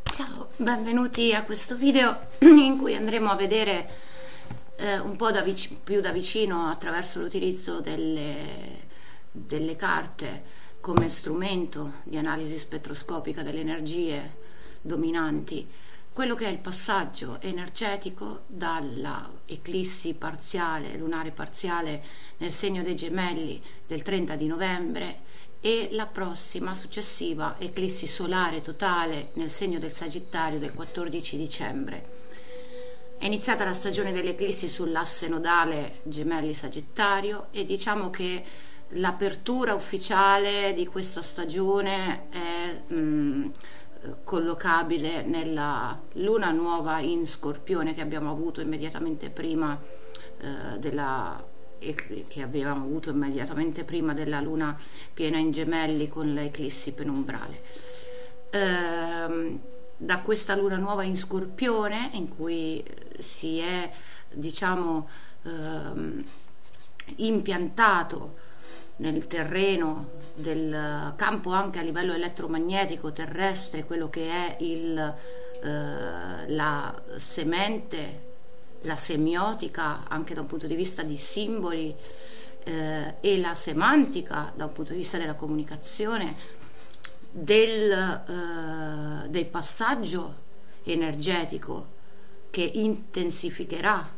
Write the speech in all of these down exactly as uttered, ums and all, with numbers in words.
Ciao, benvenuti a questo video in cui andremo a vedere eh, un po' da più da vicino, attraverso l'utilizzo delle, delle carte come strumento di analisi spettroscopica delle energie dominanti, quello che è il passaggio energetico dalla eclissi parziale, lunare parziale nel segno dei Gemelli del trenta di novembre e la prossima successiva eclissi solare totale nel segno del Sagittario del quattordici dicembre. È iniziata la stagione delle eclissi sull'asse nodale Gemelli-Sagittario e diciamo che l'apertura ufficiale di questa stagione è mh, collocabile nella luna nuova in Scorpione che abbiamo avuto immediatamente prima eh, della che avevamo avuto immediatamente prima della luna piena in Gemelli con l'eclissi penumbrale. Ehm, da questa luna nuova in Scorpione, in cui si è diciamo ehm, impiantato nel terreno del campo anche a livello elettromagnetico terrestre, quello che è il, eh, la semente, la semiotica anche da un punto di vista di simboli eh, e la semantica da un punto di vista della comunicazione del, eh, del passaggio energetico che intensificherà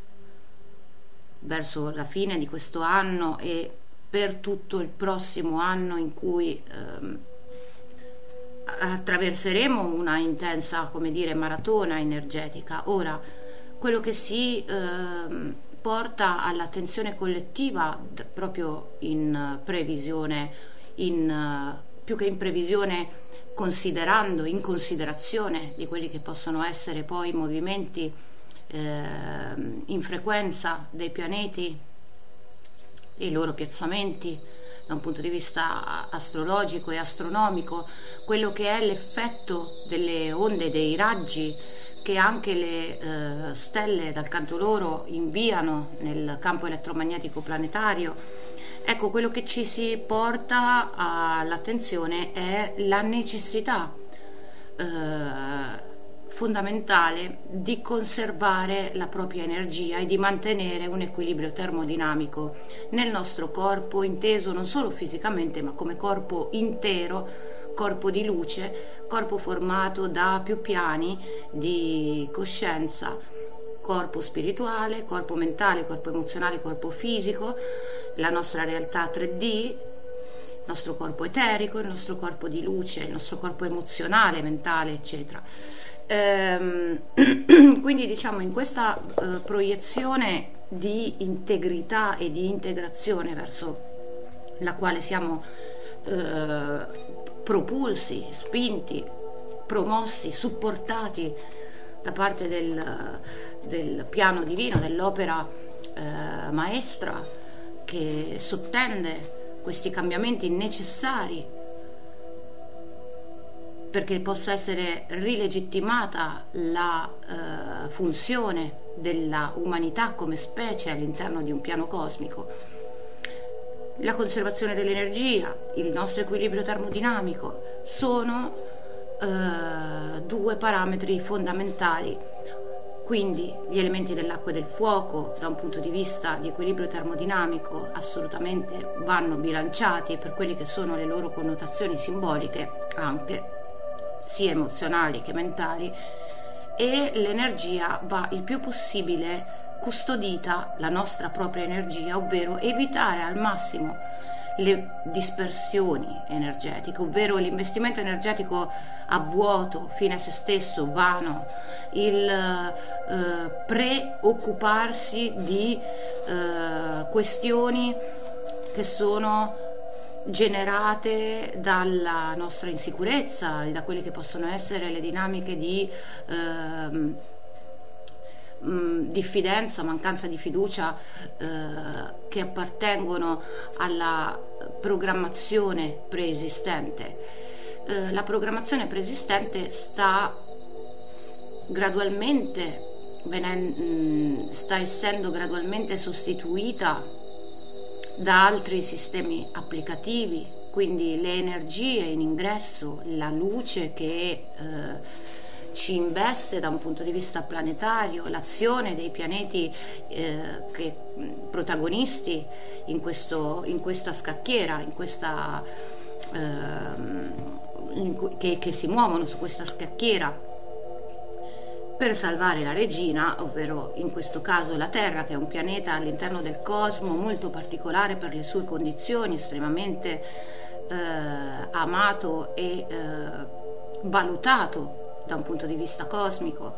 verso la fine di questo anno e per tutto il prossimo anno, in cui ehm, attraverseremo una intensa, come dire, maratona energetica. Ora, quello che si eh, porta all'attenzione collettiva proprio in previsione, in, più che in previsione, considerando, in considerazione di quelli che possono essere poi i movimenti eh, in frequenza dei pianeti e i loro piazzamenti da un punto di vista astrologico e astronomico, quello che è l'effetto delle onde, dei raggi che anche le eh, stelle dal canto loro inviano nel campo elettromagnetico planetario. Ecco, quello che ci si porta all'attenzione è la necessità eh, fondamentale di conservare la propria energia e di mantenere un equilibrio termodinamico nel nostro corpo, inteso non solo fisicamente ma come corpo intero, corpo di luce, corpo formato da più piani di coscienza, corpo spirituale, corpo mentale, corpo emozionale, corpo fisico, la nostra realtà tre D, il nostro corpo eterico, il nostro corpo di luce, il nostro corpo emozionale, mentale, eccetera. Ehm, quindi diciamo in questa eh, proiezione di integrità e di integrazione verso la quale siamo eh, propulsi, spinti, promossi, supportati da parte del, del piano divino, dell'opera eh, maestra che sottende questi cambiamenti necessari perché possa essere rilegittimata la eh, funzione della umanità come specie all'interno di un piano cosmico. La conservazione dell'energia, il nostro equilibrio termodinamico sono eh, due parametri fondamentali. Quindi gli elementi dell'acqua e del fuoco da un punto di vista di equilibrio termodinamico assolutamente vanno bilanciati per quelle che sono le loro connotazioni simboliche, anche sia emozionali che mentali, e l'energia va il più possibile custodita, la nostra propria energia, ovvero evitare al massimo le dispersioni energetiche, ovvero l'investimento energetico a vuoto, fine a se stesso, vano, il eh, preoccuparsi di eh, questioni che sono generate dalla nostra insicurezza e da quelle che possono essere le dinamiche di eh, diffidenza, mancanza di fiducia eh, che appartengono alla programmazione preesistente. Eh, la programmazione preesistente sta gradualmente venendo, sta essendo gradualmente sostituita da altri sistemi applicativi, quindi le energie in ingresso, la luce che eh, ci investe da un punto di vista planetario, l'azione dei pianeti eh, che, protagonisti in, questo, in questa scacchiera, in questa, eh, in, che, che si muovono su questa scacchiera per salvare la regina, ovvero in questo caso la Terra, che è un pianeta all'interno del cosmo molto particolare per le sue condizioni, estremamente eh, amato e eh, valutato da un punto di vista cosmico,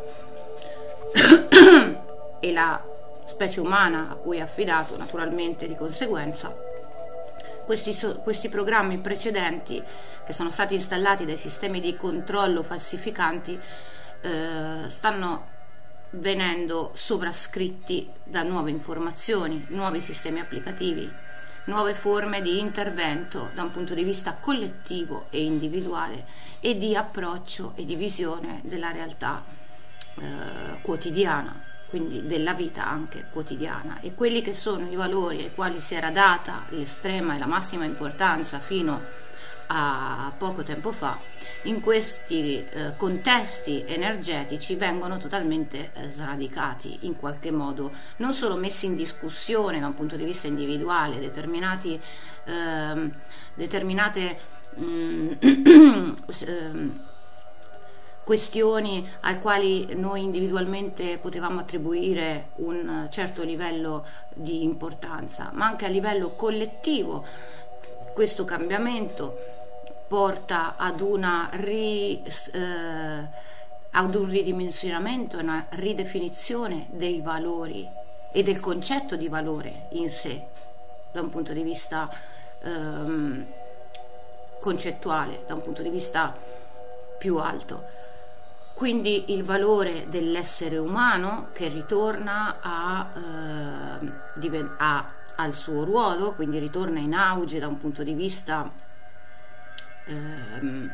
e la specie umana a cui è affidato naturalmente di conseguenza. Questi, so, questi programmi precedenti, che sono stati installati dai sistemi di controllo falsificanti, eh, stanno venendo sovrascritti da nuove informazioni, nuovi sistemi applicativi, nuove forme di intervento da un punto di vista collettivo e individuale, e di approccio e di visione della realtà eh, quotidiana, quindi della vita anche quotidiana. E quelli che sono i valori ai quali si era data l'estrema e la massima importanza fino a poco tempo fa, in questi eh, contesti energetici vengono totalmente eh, sradicati, in qualche modo non solo messi in discussione da un punto di vista individuale, determinati eh, determinate mh, eh, questioni ai quali noi individualmente potevamo attribuire un certo livello di importanza, ma anche a livello collettivo. Questo cambiamento porta ad, una ri, eh, ad un ridimensionamento, una ridefinizione dei valori e del concetto di valore in sé, da un punto di vista ehm, concettuale, da un punto di vista più alto. Quindi il valore dell'essere umano che ritorna a, eh, a, al suo ruolo, quindi ritorna in auge da un punto di vista eh,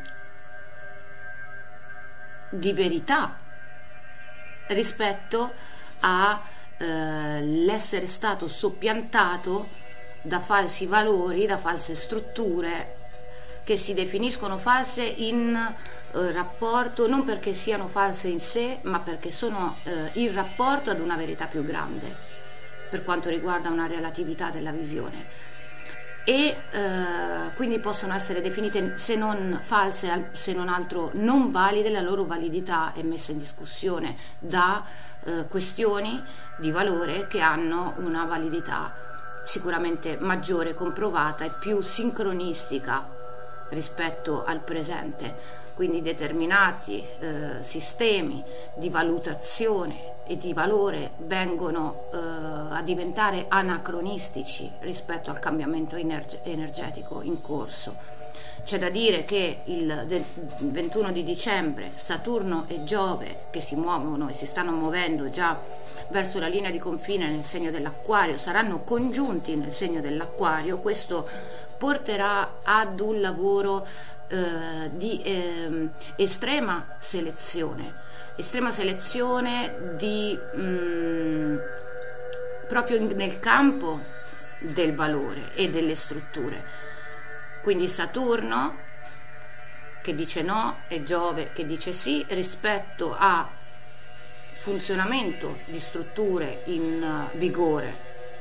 di verità rispetto all'essere eh, stato soppiantato da falsi valori, da false strutture che si definiscono false in eh, rapporto, non perché siano false in sé, ma perché sono eh, in rapporto ad una verità più grande, per quanto riguarda una relatività della visione, e eh, quindi possono essere definite, se non false, se non altro non valide. La loro validità è messa in discussione da eh, questioni di valore che hanno una validità sicuramente maggiore, comprovata e più sincronistica rispetto al presente. Quindi determinati eh, sistemi di valutazione e di valore vengono eh, a diventare anacronistici rispetto al cambiamento energetico in corso. C'è da dire che il ventuno di dicembre Saturno e Giove, che si muovono e si stanno muovendo già verso la linea di confine nel segno dell'Acquario, saranno congiunti nel segno dell'Acquario. Questo porterà ad un lavoro eh, di eh, estrema selezione, estrema selezione di, mh, proprio in, nel campo del valore e delle strutture. Quindi Saturno che dice no e Giove che dice sì rispetto a funzionamento di strutture in uh, vigore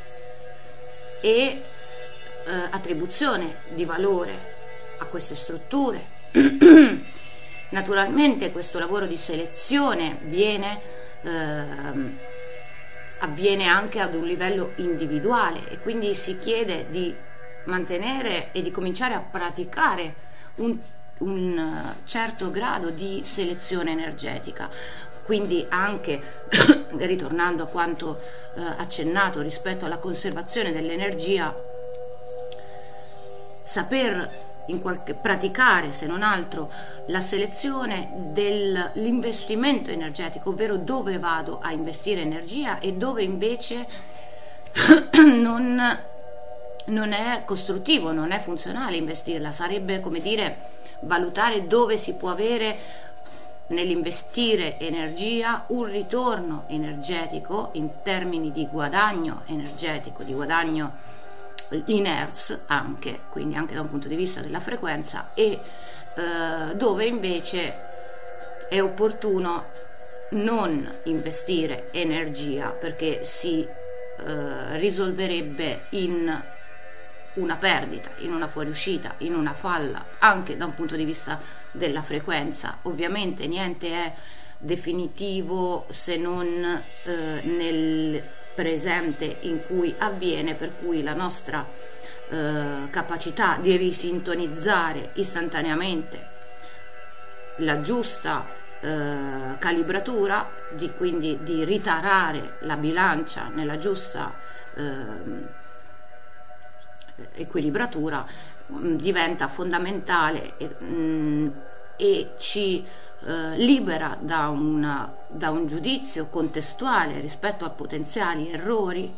e Uh, attribuzione di valore a queste strutture. Naturalmente questo lavoro di selezione viene, uh, avviene anche ad un livello individuale, e quindi si chiede di mantenere e di cominciare a praticare un, un certo grado di selezione energetica. Quindi anche ritornando a quanto uh, accennato rispetto alla conservazione dell'energia, saper in qualche, praticare se non altro la selezione dell'investimento energetico, ovvero dove vado a investire energia e dove invece non, non è costruttivo, non è funzionale investirla. Sarebbe, come dire, valutare dove si può avere nell'investire energia un ritorno energetico in termini di guadagno energetico, di guadagno in hertz anche, quindi anche da un punto di vista della frequenza, e eh, dove invece è opportuno non investire energia, perché si eh, risolverebbe in una perdita, in una fuoriuscita, in una falla, anche da un punto di vista della frequenza. Ovviamente niente è definitivo se non eh, nel presente in cui avviene, per cui la nostra eh, capacità di risintonizzare istantaneamente la giusta eh, calibratura, di, quindi di ritarare la bilancia nella giusta eh, equilibratura, mh, diventa fondamentale e, mh, e ci eh, libera da, una, da un giudizio contestuale rispetto a potenziali errori,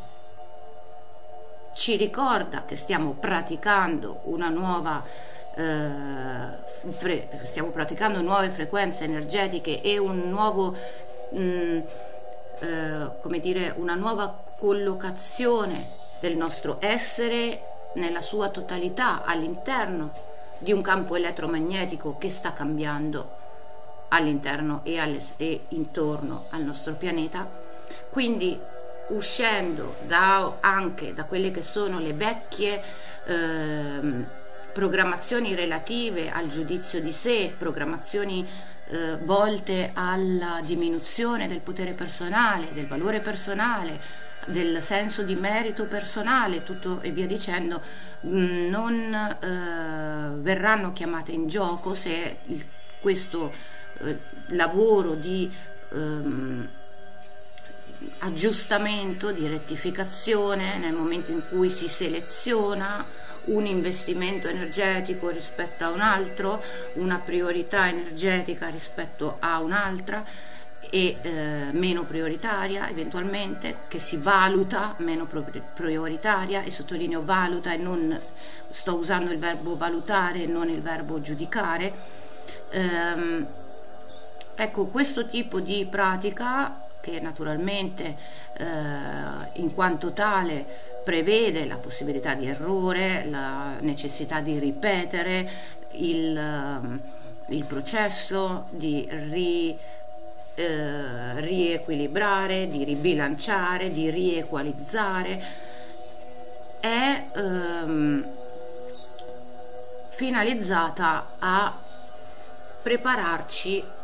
ci ricorda che stiamo praticando una nuova eh, fre stiamo praticando nuove frequenze energetiche e un nuovo mh, eh, come dire, una nuova collocazione del nostro essere nella sua totalità all'interno di un campo elettromagnetico che sta cambiando all'interno e, e intorno al nostro pianeta. Quindi, uscendo da, anche da quelle che sono le vecchie eh, programmazioni relative al giudizio di sé, programmazioni eh, volte alla diminuzione del potere personale, del valore personale, del senso di merito personale, tutto e via dicendo, mh, non eh, verranno chiamate in gioco se il, questo eh, lavoro di ehm, aggiustamento, di rettificazione, nel momento in cui si seleziona un investimento energetico rispetto a un altro, una priorità energetica rispetto a un'altra, e eh, meno prioritaria eventualmente, che si valuta meno prioritaria, e sottolineo valuta e non sto usando il verbo valutare e non il verbo giudicare. Ehm, ecco, questo tipo di pratica, che naturalmente eh, in quanto tale prevede la possibilità di errore, la necessità di ripetere il, il processo di ri Eh, riequilibrare, di ribilanciare, di riequalizzare, è ehm, finalizzata a prepararci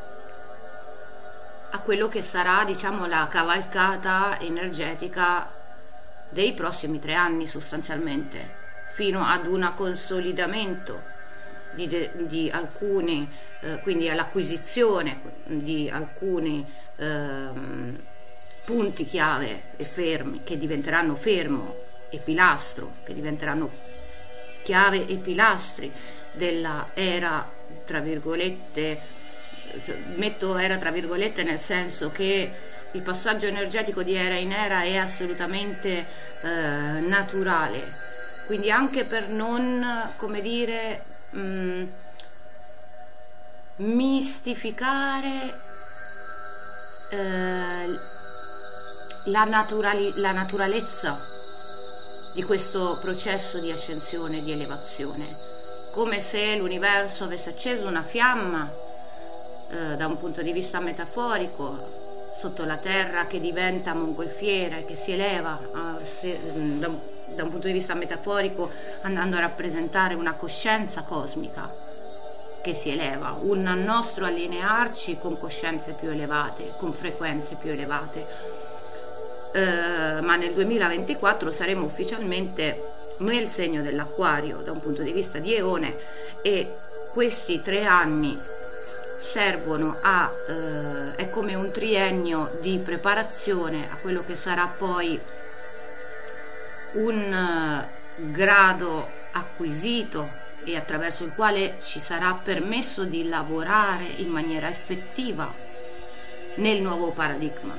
a quello che sarà, diciamo, la cavalcata energetica dei prossimi tre anni, sostanzialmente, fino ad un consolidamento di, di alcuni Eh, quindi all'acquisizione di alcuni eh, punti chiave e fermi, che diventeranno fermo e pilastro, che diventeranno chiave e pilastri della era, tra virgolette, cioè, metto era tra virgolette nel senso che il passaggio energetico di era in era è assolutamente eh, naturale, quindi anche per non, come dire, mh, mistificare eh, la, naturali la naturalezza di questo processo di ascensione, di elevazione, come se l'universo avesse acceso una fiamma eh, da un punto di vista metaforico sotto la terra, che diventa mongolfiera e che si eleva eh, se, da, da un punto di vista metaforico, andando a rappresentare una coscienza cosmica che si eleva, un nostro allinearci con coscienze più elevate, con frequenze più elevate. Eh, ma nel duemilaventiquattro saremo ufficialmente nel segno dell'Acquario da un punto di vista di eone, e questi tre anni servono a eh, è come un triennio di preparazione a quello che sarà poi un uh, grado acquisito e attraverso il quale ci sarà permesso di lavorare in maniera effettiva nel nuovo paradigma.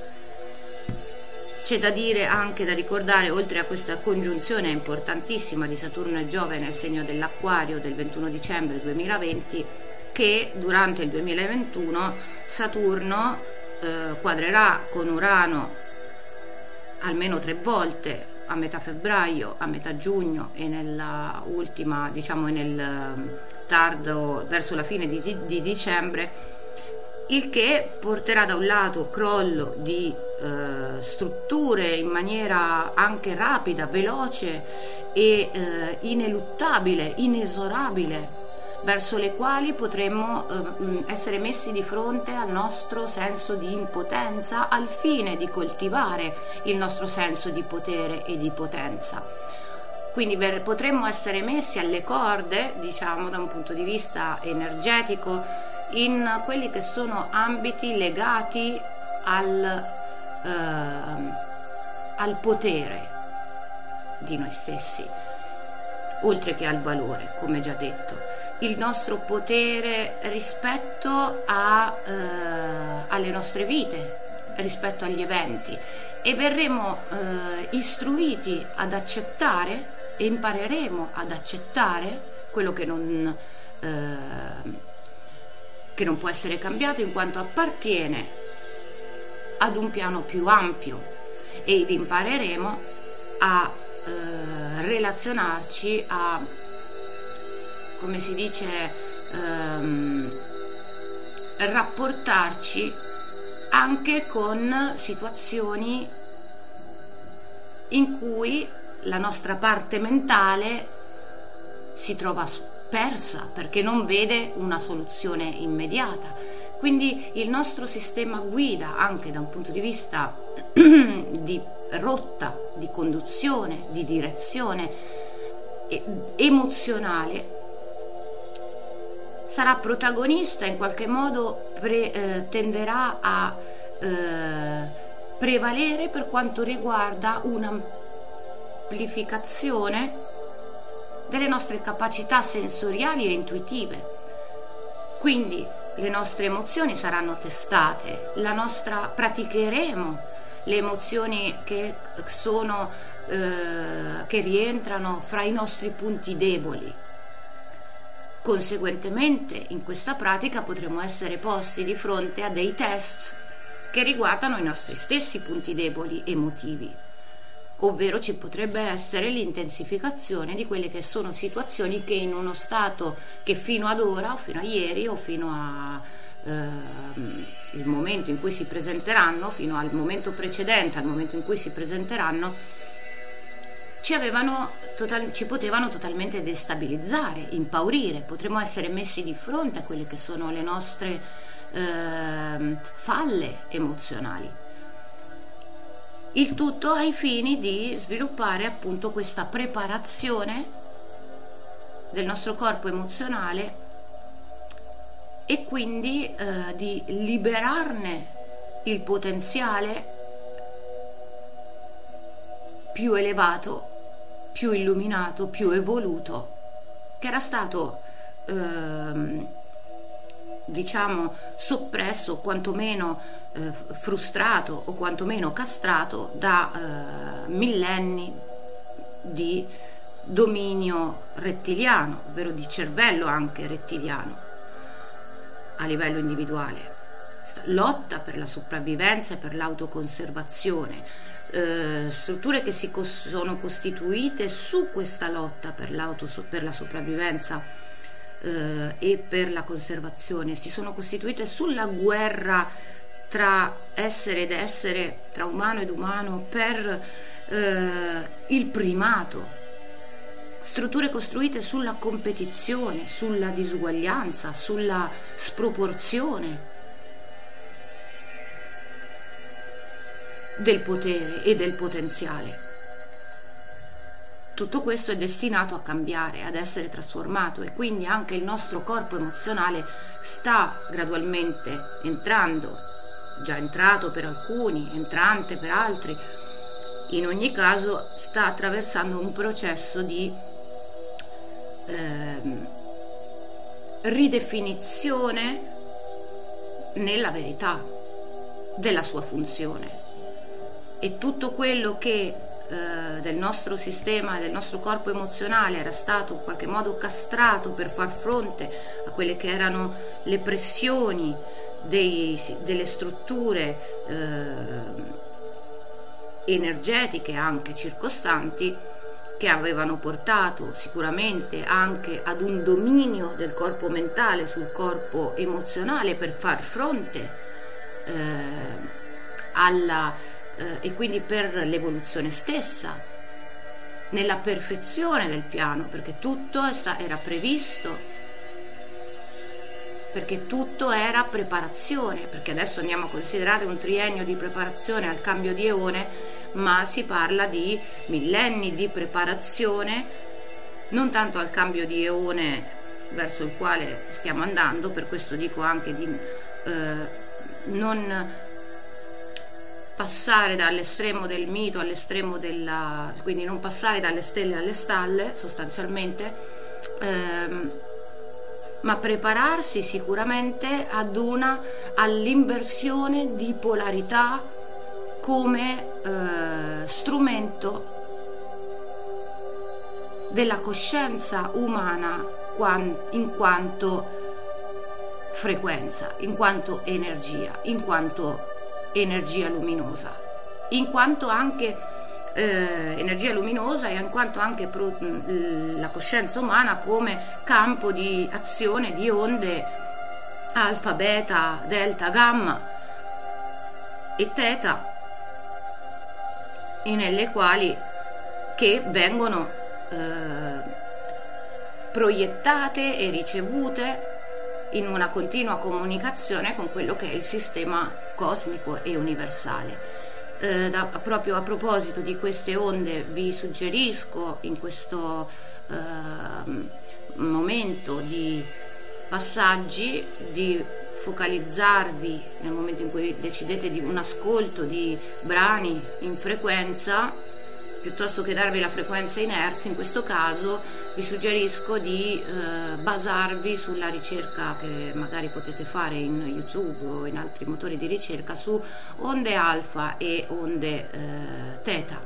C'è da dire, anche da ricordare, oltre a questa congiunzione importantissima di Saturno e Giove nel segno dell'Acquario del ventuno dicembre duemilaventi, che durante il duemilaventuno Saturno eh, quadrerà con Urano almeno tre volte, a metà febbraio, a metà giugno e nella ultima, diciamo nel tardo, verso la fine di, di dicembre, il che porterà da un lato crollo di eh, strutture in maniera anche rapida, veloce e eh, ineluttabile, inesorabile, verso le quali potremmo eh, essere messi di fronte al nostro senso di impotenza, al fine di coltivare il nostro senso di potere e di potenza. Quindi potremmo essere messi alle corde, diciamo, da un punto di vista energetico, in quelli che sono ambiti legati al, eh, al potere di noi stessi, oltre che al valore, come già detto. Il nostro potere rispetto a, eh, alle nostre vite, rispetto agli eventi, e verremo eh, istruiti ad accettare e impareremo ad accettare quello che non, eh, che non può essere cambiato, in quanto appartiene ad un piano più ampio, ed impareremo a eh, relazionarci, a, come si dice, ehm, rapportarci anche con situazioni in cui la nostra parte mentale si trova persa perché non vede una soluzione immediata. Quindi il nostro sistema guida, anche da un punto di vista di rotta, di conduzione, di direzione emozionale, sarà protagonista, in qualche modo pre, eh, tenderà a eh, prevalere per quanto riguarda un'amplificazione delle nostre capacità sensoriali e intuitive. Quindi le nostre emozioni saranno testate, la nostra praticheremo le emozioni che sono eh, che rientrano fra i nostri punti deboli. Conseguentemente, in questa pratica potremo essere posti di fronte a dei test che riguardano i nostri stessi punti deboli emotivi, ovvero ci potrebbe essere l'intensificazione di quelle che sono situazioni che in uno stato che fino ad ora, o fino a ieri, o fino a ehm, il momento in cui si presenteranno, fino al momento precedente, al momento in cui si presenteranno, ci avevano total, ci potevano totalmente destabilizzare, impaurire. Potremmo essere messi di fronte a quelle che sono le nostre eh, falle emozionali. Il tutto ai fini di sviluppare appunto questa preparazione del nostro corpo emozionale e quindi eh, di liberarne il potenziale più elevato, più illuminato, più evoluto, che era stato ehm, diciamo soppresso, o quantomeno eh, frustrato, o quantomeno castrato da eh, millenni di dominio rettiliano, ovvero di cervello anche rettiliano a livello individuale. Lotta per la sopravvivenza e per l'autoconservazione, eh, strutture che si cos- sono costituite su questa lotta per, per la sopravvivenza eh, e per la conservazione, si sono costituite sulla guerra tra essere ed essere, tra umano ed umano, per eh, il primato, strutture costruite sulla competizione, sulla disuguaglianza, sulla sproporzione del potere e del potenziale. Tutto questo è destinato a cambiare, ad essere trasformato, e quindi anche il nostro corpo emozionale sta gradualmente entrando, già entrato per alcuni, entrante per altri, in ogni caso sta attraversando un processo di ehm, ridefinizione nella verità della sua funzione. E tutto quello che eh, del nostro sistema, del nostro corpo emozionale era stato in qualche modo castrato per far fronte a quelle che erano le pressioni dei, delle strutture eh, energetiche anche circostanti, che avevano portato sicuramente anche ad un dominio del corpo mentale sul corpo emozionale per far fronte eh, alla eh, e quindi per l'evoluzione stessa, nella perfezione del piano, perché tutto era previsto, perché tutto era preparazione, perché adesso andiamo a considerare un triennio di preparazione al cambio di eone, ma si parla di millenni di preparazione, non tanto al cambio di eone verso il quale stiamo andando. Per questo dico anche di eh, non passare dall'estremo del mito all'estremo della, quindi non passare dalle stelle alle stalle sostanzialmente, ehm, ma prepararsi sicuramente ad una all'inversione di polarità come eh, strumento della coscienza umana in quanto frequenza, in quanto energia, in quanto energia luminosa, in quanto anche eh, energia luminosa e in quanto anche pro, la coscienza umana come campo di azione di onde alfa, beta, delta, gamma e teta, e nelle quali che vengono eh, proiettate e ricevute in una continua comunicazione con quello che è il sistema cosmico e universale. Eh, da, proprio a proposito di queste onde vi suggerisco in questo eh, momento di passaggi di focalizzarvi nel momento in cui decidete di un ascolto di brani in frequenza, piuttosto che darvi la frequenza in hertz. In questo caso vi suggerisco di eh, basarvi sulla ricerca che magari potete fare in YouTube o in altri motori di ricerca su onde alfa e onde eh, teta.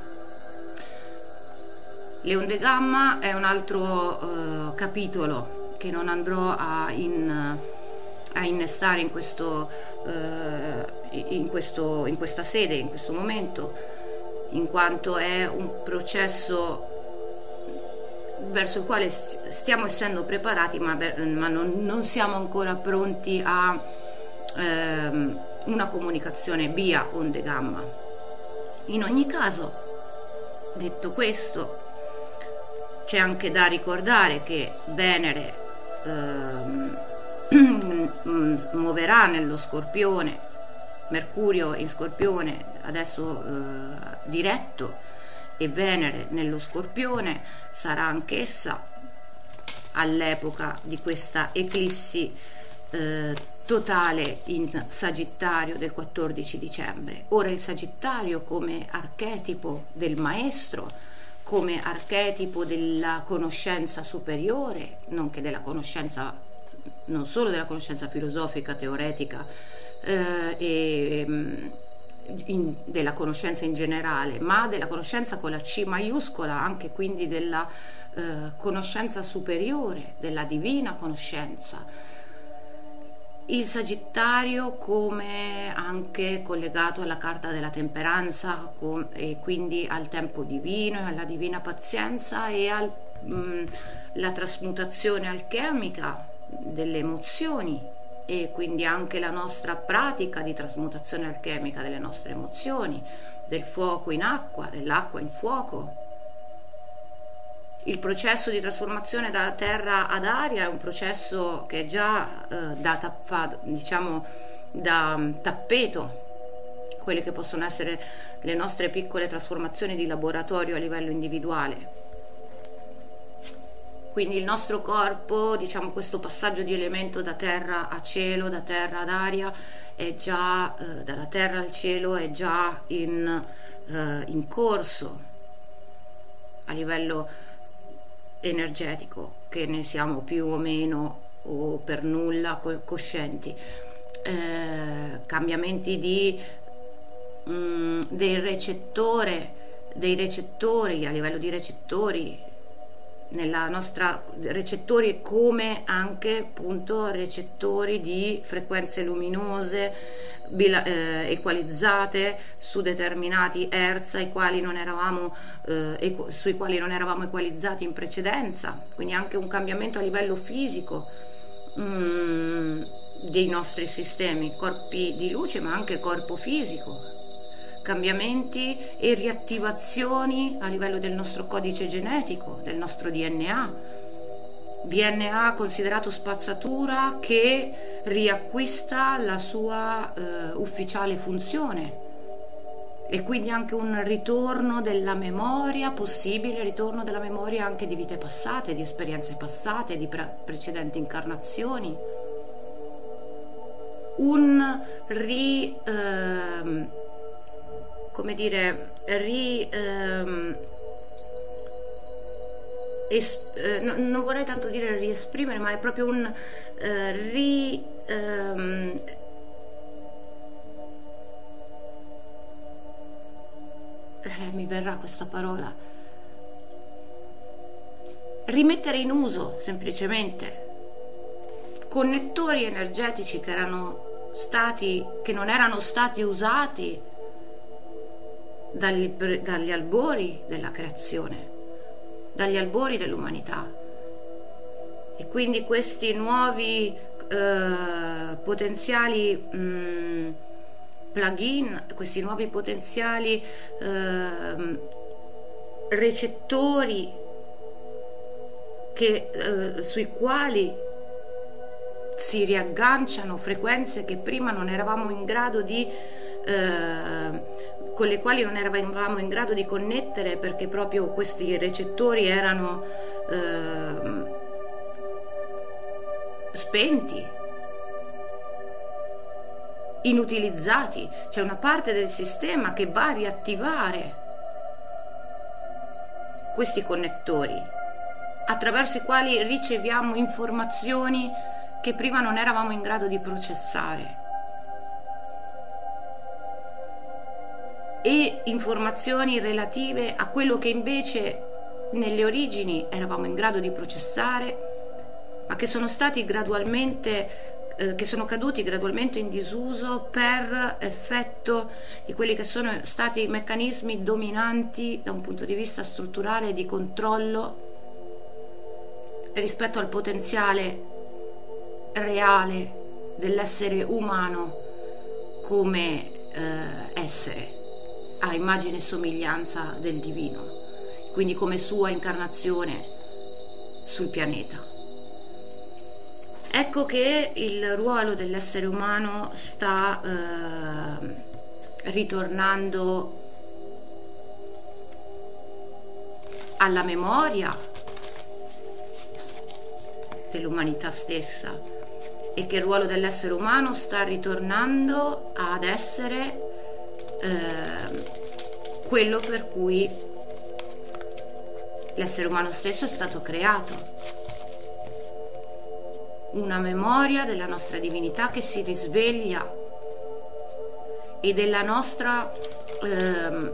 Le onde gamma è un altro eh, capitolo che non andrò a, in, a innestare in, questo, eh, in, questo, in questa sede, in questo momento, in quanto è un processo verso il quale stiamo essendo preparati, ma, ma non, non siamo ancora pronti a ehm, una comunicazione via onde gamma. In ogni caso, detto questo, c'è anche da ricordare che Venere ehm, muoverà nello Scorpione, Mercurio in Scorpione adesso eh, diretto, e Venere nello Scorpione sarà anch'essa all'epoca di questa eclissi eh, totale in Sagittario del quattordici dicembre. Ora il Sagittario come archetipo del maestro, come archetipo della conoscenza superiore, nonché della conoscenza, non solo della conoscenza filosofica, teoretica eh, e in, della conoscenza in generale, ma della conoscenza con la C maiuscola, anche quindi della eh, conoscenza superiore, della divina conoscenza. Il Sagittario come anche collegato alla carta della temperanza e quindi al tempo divino e alla divina pazienza e alla trasmutazione alchemica delle emozioni, e quindi anche la nostra pratica di trasmutazione alchemica delle nostre emozioni, del fuoco in acqua, dell'acqua in fuoco. Il processo di trasformazione dalla terra ad aria è un processo che già eh, da, fa, diciamo, da um, tappeto quelle che possono essere le nostre piccole trasformazioni di laboratorio a livello individuale. Quindi il nostro corpo, diciamo, questo passaggio di elemento da terra a cielo, da terra ad aria, è già eh, dalla terra al cielo è già in, eh, in corso a livello energetico, che ne siamo più o meno o per nulla coscienti. Eh, cambiamenti di, mh, del recettore, dei recettori, a livello di recettori nella nostra recettori, come anche appunto recettori di frequenze luminose eh, equalizzate su determinati hertz ai quali non eravamo, eh, sui quali non eravamo equalizzati in precedenza, quindi anche un cambiamento a livello fisico mm, dei nostri sistemi, corpi di luce ma anche corpo fisico, cambiamenti e riattivazioni a livello del nostro codice genetico, del nostro D N A, D N A considerato spazzatura che riacquista la sua eh, ufficiale funzione, e quindi anche un ritorno della memoria, possibile ritorno della memoria anche di vite passate, di esperienze passate, di pre precedenti incarnazioni, un ri... Eh, come dire, ri, ehm, es, eh, no, non vorrei tanto dire riesprimere, ma è proprio un eh, ri, ehm, eh, mi verrà questa parola, rimettere in uso semplicemente connettori energetici che erano stati, che non erano stati usati Dagli, dagli albori della creazione, dagli albori dell'umanità. E quindi questi nuovi eh, potenziali mh, plugin, questi nuovi potenziali eh, recettori che, eh, sui quali si riagganciano frequenze che prima non eravamo in grado di eh, con le quali non eravamo in grado di connettere, perché proprio questi recettori erano eh, spenti, inutilizzati. C'è una parte del sistema che va a riattivare questi connettori, attraverso i quali riceviamo informazioni che prima non eravamo in grado di processare, e informazioni relative a quello che invece nelle origini eravamo in grado di processare, ma che sono stati gradualmente eh, che sono caduti gradualmente in disuso per effetto di quelli che sono stati i meccanismi dominanti da un punto di vista strutturale di controllo rispetto al potenziale reale dell'essere umano come eh, essere a immagine e somiglianza del divino, quindi come sua incarnazione sul pianeta. Ecco che il ruolo dell'essere umano sta eh, ritornando alla memoria dell'umanità stessa, e che il ruolo dell'essere umano sta ritornando ad essere eh, quello per cui l'essere umano stesso è stato creato, una memoria della nostra divinità che si risveglia e della nostra eh,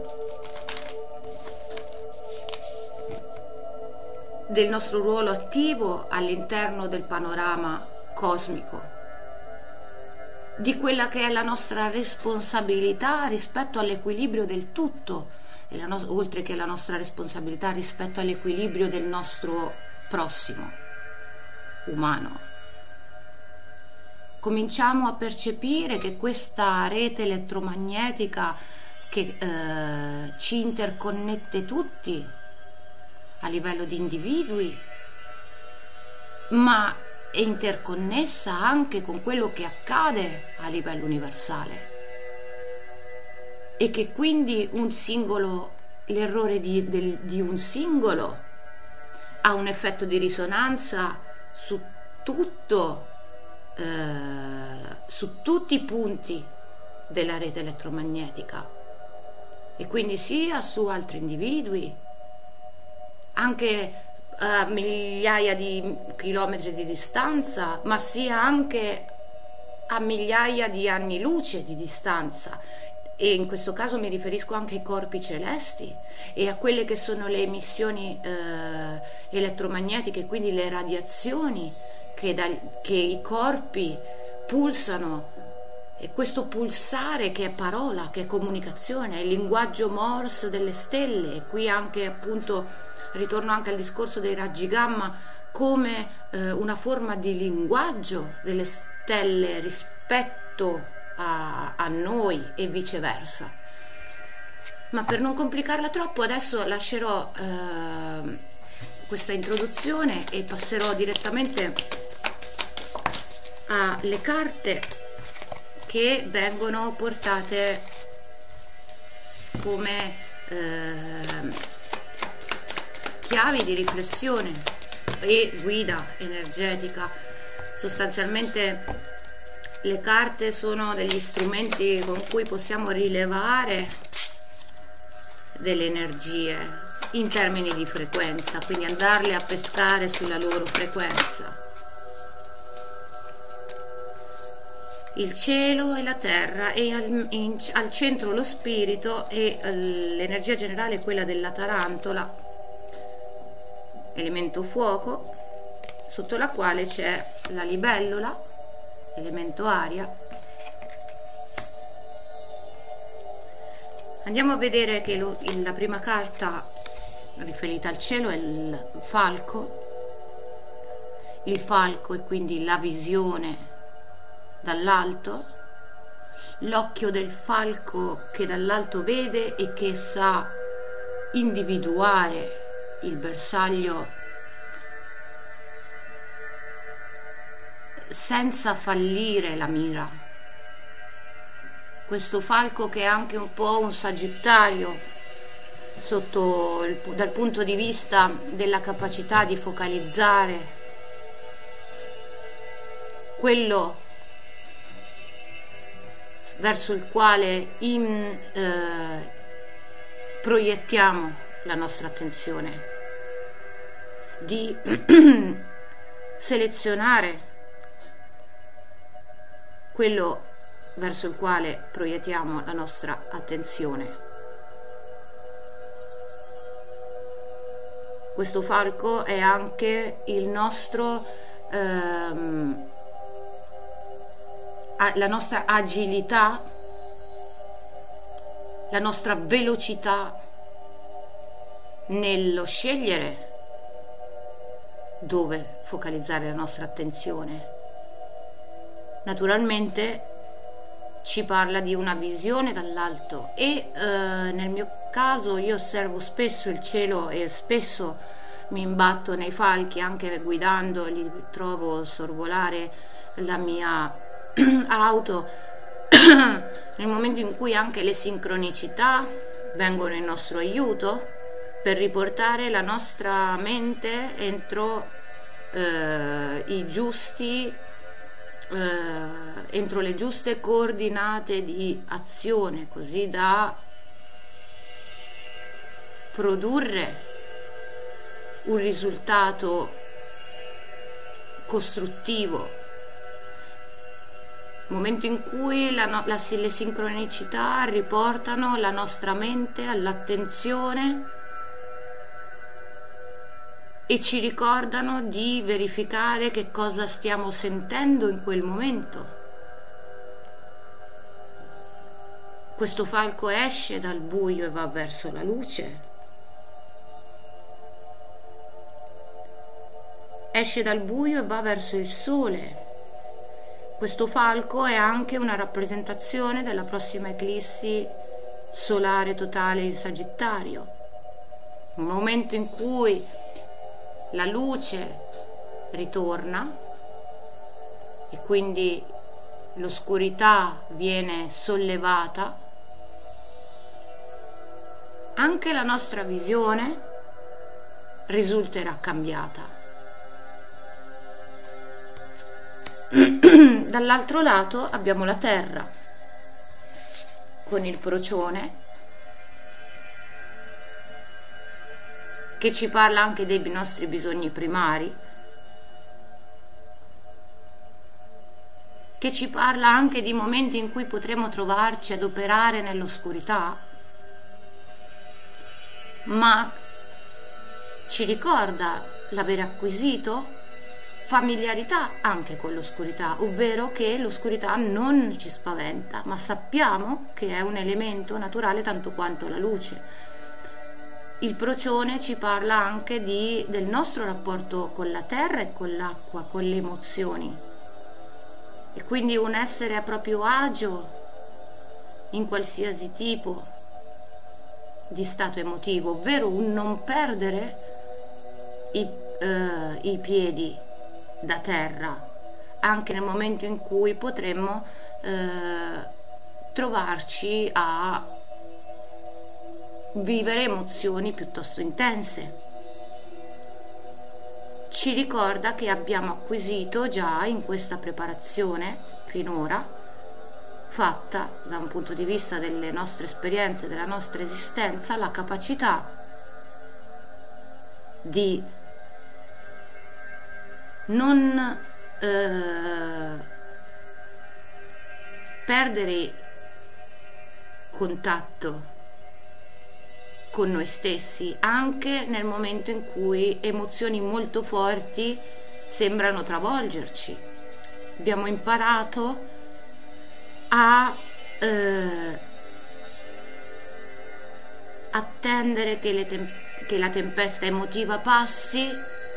del nostro ruolo attivo all'interno del panorama cosmico, di quella che è la nostra responsabilità rispetto all'equilibrio del tutto, e la no- oltre che la nostra responsabilità rispetto all'equilibrio del nostro prossimo umano. Cominciamo a percepire che questa rete elettromagnetica che eh, ci interconnette tutti a livello di individui, ma è interconnessa anche con quello che accade a livello universale, e che quindi un singolo, l'errore di, del, di un singolo ha un effetto di risonanza su tutto, eh, su tutti i punti della rete elettromagnetica, e quindi sia su altri individui, anche a migliaia di chilometri di distanza, ma sia anche a migliaia di anni luce di distanza, e in questo caso mi riferisco anche ai corpi celesti e a quelle che sono le emissioni eh, elettromagnetiche, quindi le radiazioni che, da, che i corpi pulsano, e questo pulsare che è parola, che è comunicazione, è il linguaggio Morse delle stelle. E qui anche appunto ritorno anche al discorso dei raggi gamma come eh, una forma di linguaggio delle stelle rispetto a, a noi e viceversa. Ma per non complicarla troppo adesso lascerò eh, questa introduzione e passerò direttamente alle carte che vengono portate come eh, chiavi di riflessione e guida energetica. Sostanzialmente le carte sono degli strumenti con cui possiamo rilevare delle energie in termini di frequenza, quindi andarle a pescare sulla loro frequenza. Il cielo e la terra, e al, in, al centro lo spirito, e l'energia generale è quella della tarantola, elemento fuoco, sotto la quale c'è la libellula, elemento aria. Andiamo a vedere che lo, la prima carta riferita al cielo è il falco. Il falco è quindi la visione dall'alto, l'occhio del falco che dall'alto vede e che sa individuare il bersaglio senza fallire la mira. Questo falco che è anche un po' un sagittario sotto il, dal punto di vista della capacità di focalizzare quello verso il quale in, eh, proiettiamo la nostra attenzione, di selezionare quello verso il quale proiettiamo la nostra attenzione. Questo falco è anche il nostro ehm, la nostra agilità, la nostra velocità nello scegliere dove focalizzare la nostra attenzione. Naturalmente ci parla di una visione dall'alto e eh, nel mio caso io osservo spesso il cielo e spesso mi imbatto nei falchi, anche guidando li trovo sorvolare la mia auto nel momento in cui anche le sincronicità vengono in nostro aiuto per riportare la nostra mente entro eh, i giusti eh, entro le giuste coordinate di azione, così da produrre un risultato costruttivo. Momento in cui la, la, le sincronicità riportano la nostra mente all'attenzione e ci ricordano di verificare che cosa stiamo sentendo in quel momento. Questo falco esce dal buio e va verso la luce. Esce dal buio e va verso il sole. Questo falco è anche una rappresentazione della prossima eclissi solare totale in Sagittario, un momento in cui la luce ritorna e quindi l'oscurità viene sollevata, anche la nostra visione risulterà cambiata. Dall'altro lato abbiamo la terra con il procione che ci parla anche dei nostri bisogni primari, che ci parla anche di momenti in cui potremo trovarci ad operare nell'oscurità, ma ci ricorda l'aver acquisito familiarità anche con l'oscurità, ovvero che l'oscurità non ci spaventa, ma sappiamo che è un elemento naturale tanto quanto la luce. Il procione ci parla anche di, del nostro rapporto con la terra e con l'acqua, con le emozioni, e quindi un essere a proprio agio in qualsiasi tipo di stato emotivo, ovvero un non perdere i, eh, i piedi da terra anche nel momento in cui potremmo eh, trovarci a vivere emozioni piuttosto intense. Ci ricorda che abbiamo acquisito già in questa preparazione finora fatta da un punto di vista delle nostre esperienze, della nostra esistenza, la capacità di non eh, perdere contatto con noi stessi anche nel momento in cui emozioni molto forti sembrano travolgerci. Abbiamo imparato a eh, attendere che, le che la tempesta emotiva passi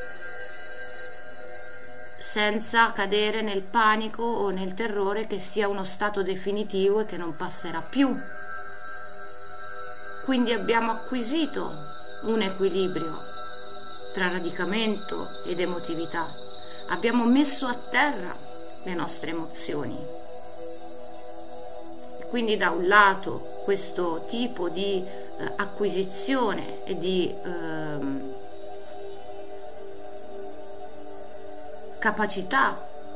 senza cadere nel panico o nel terrore che sia uno stato definitivo e che non passerà più. Quindi abbiamo acquisito un equilibrio tra radicamento ed emotività. Abbiamo messo a terra le nostre emozioni. Quindi da un lato questo tipo di eh, acquisizione e di eh, capacità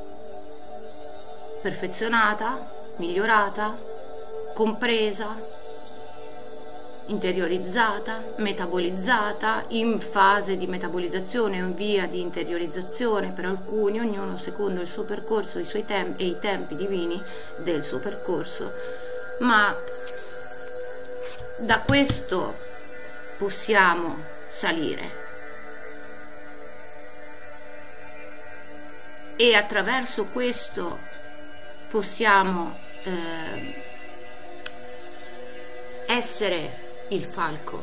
perfezionata, migliorata, compresa, interiorizzata, metabolizzata, in fase di metabolizzazione o in via di interiorizzazione per alcuni, ognuno secondo il suo percorso, i suoi tempi e i tempi divini del suo percorso, ma da questo possiamo salire e attraverso questo possiamo eh, essere il falco.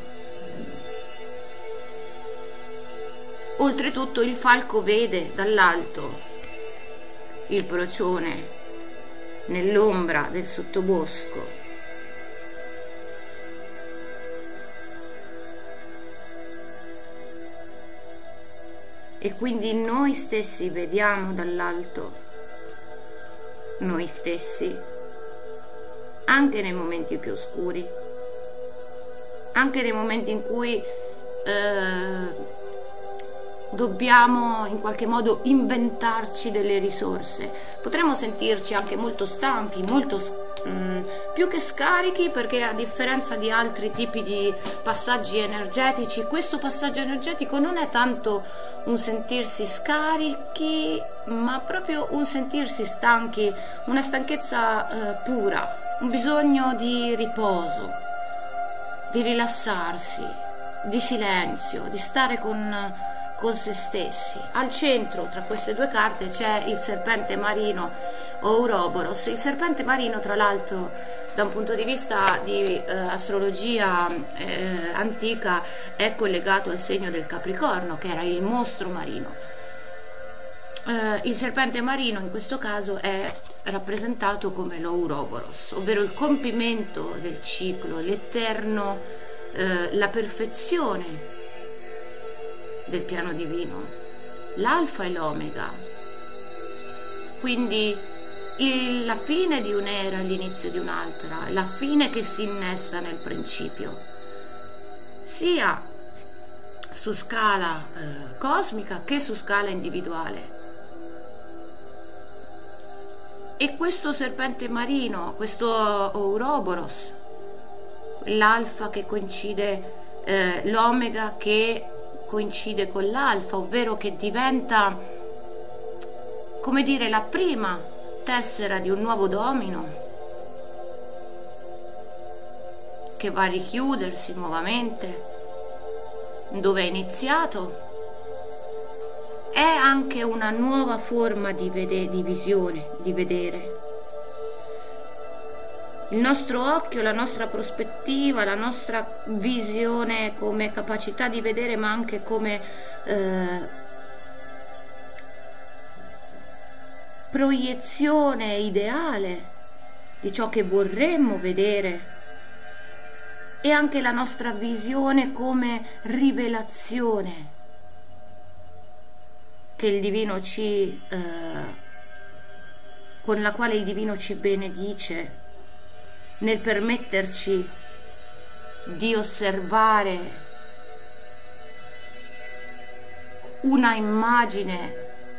Oltretutto il falco vede dall'alto il procione nell'ombra del sottobosco e quindi noi stessi vediamo dall'alto noi stessi anche nei momenti più oscuri, anche nei momenti in cui eh, dobbiamo in qualche modo inventarci delle risorse. Potremmo sentirci anche molto stanchi, molto mh, più che scarichi, perché a differenza di altri tipi di passaggi energetici, questo passaggio energetico non è tanto un sentirsi scarichi, ma proprio un sentirsi stanchi, una stanchezza eh, pura, un bisogno di riposo, di rilassarsi, di silenzio, di stare con, con se stessi. Al centro, tra queste due carte, c'è il serpente marino Ouroboros. Il serpente marino, tra l'altro, da un punto di vista di eh, astrologia eh, antica, è collegato al segno del Capricorno, che era il mostro marino. Eh, il serpente marino in questo caso è rappresentato come l'Ouroboros, ovvero il compimento del ciclo, l'eterno, eh, la perfezione del piano divino, l'alfa e l'omega, quindi il, la fine di un'era e l'inizio di un'altra, la fine che si innesta nel principio, sia su scala eh, cosmica che su scala individuale. E questo serpente marino, questo Ouroboros, l'alfa che coincide, eh, l'omega che coincide con l'alfa, ovvero che diventa, come dire, la prima tessera di un nuovo domino che va a richiudersi nuovamente dove è iniziato. È anche una nuova forma di, vede- di visione, di vedere. Il nostro occhio, la nostra prospettiva, la nostra visione come capacità di vedere, ma anche come eh, proiezione ideale di ciò che vorremmo vedere, e anche la nostra visione come rivelazione che il divino ci eh, con la quale il divino ci benedice nel permetterci di osservare una immagine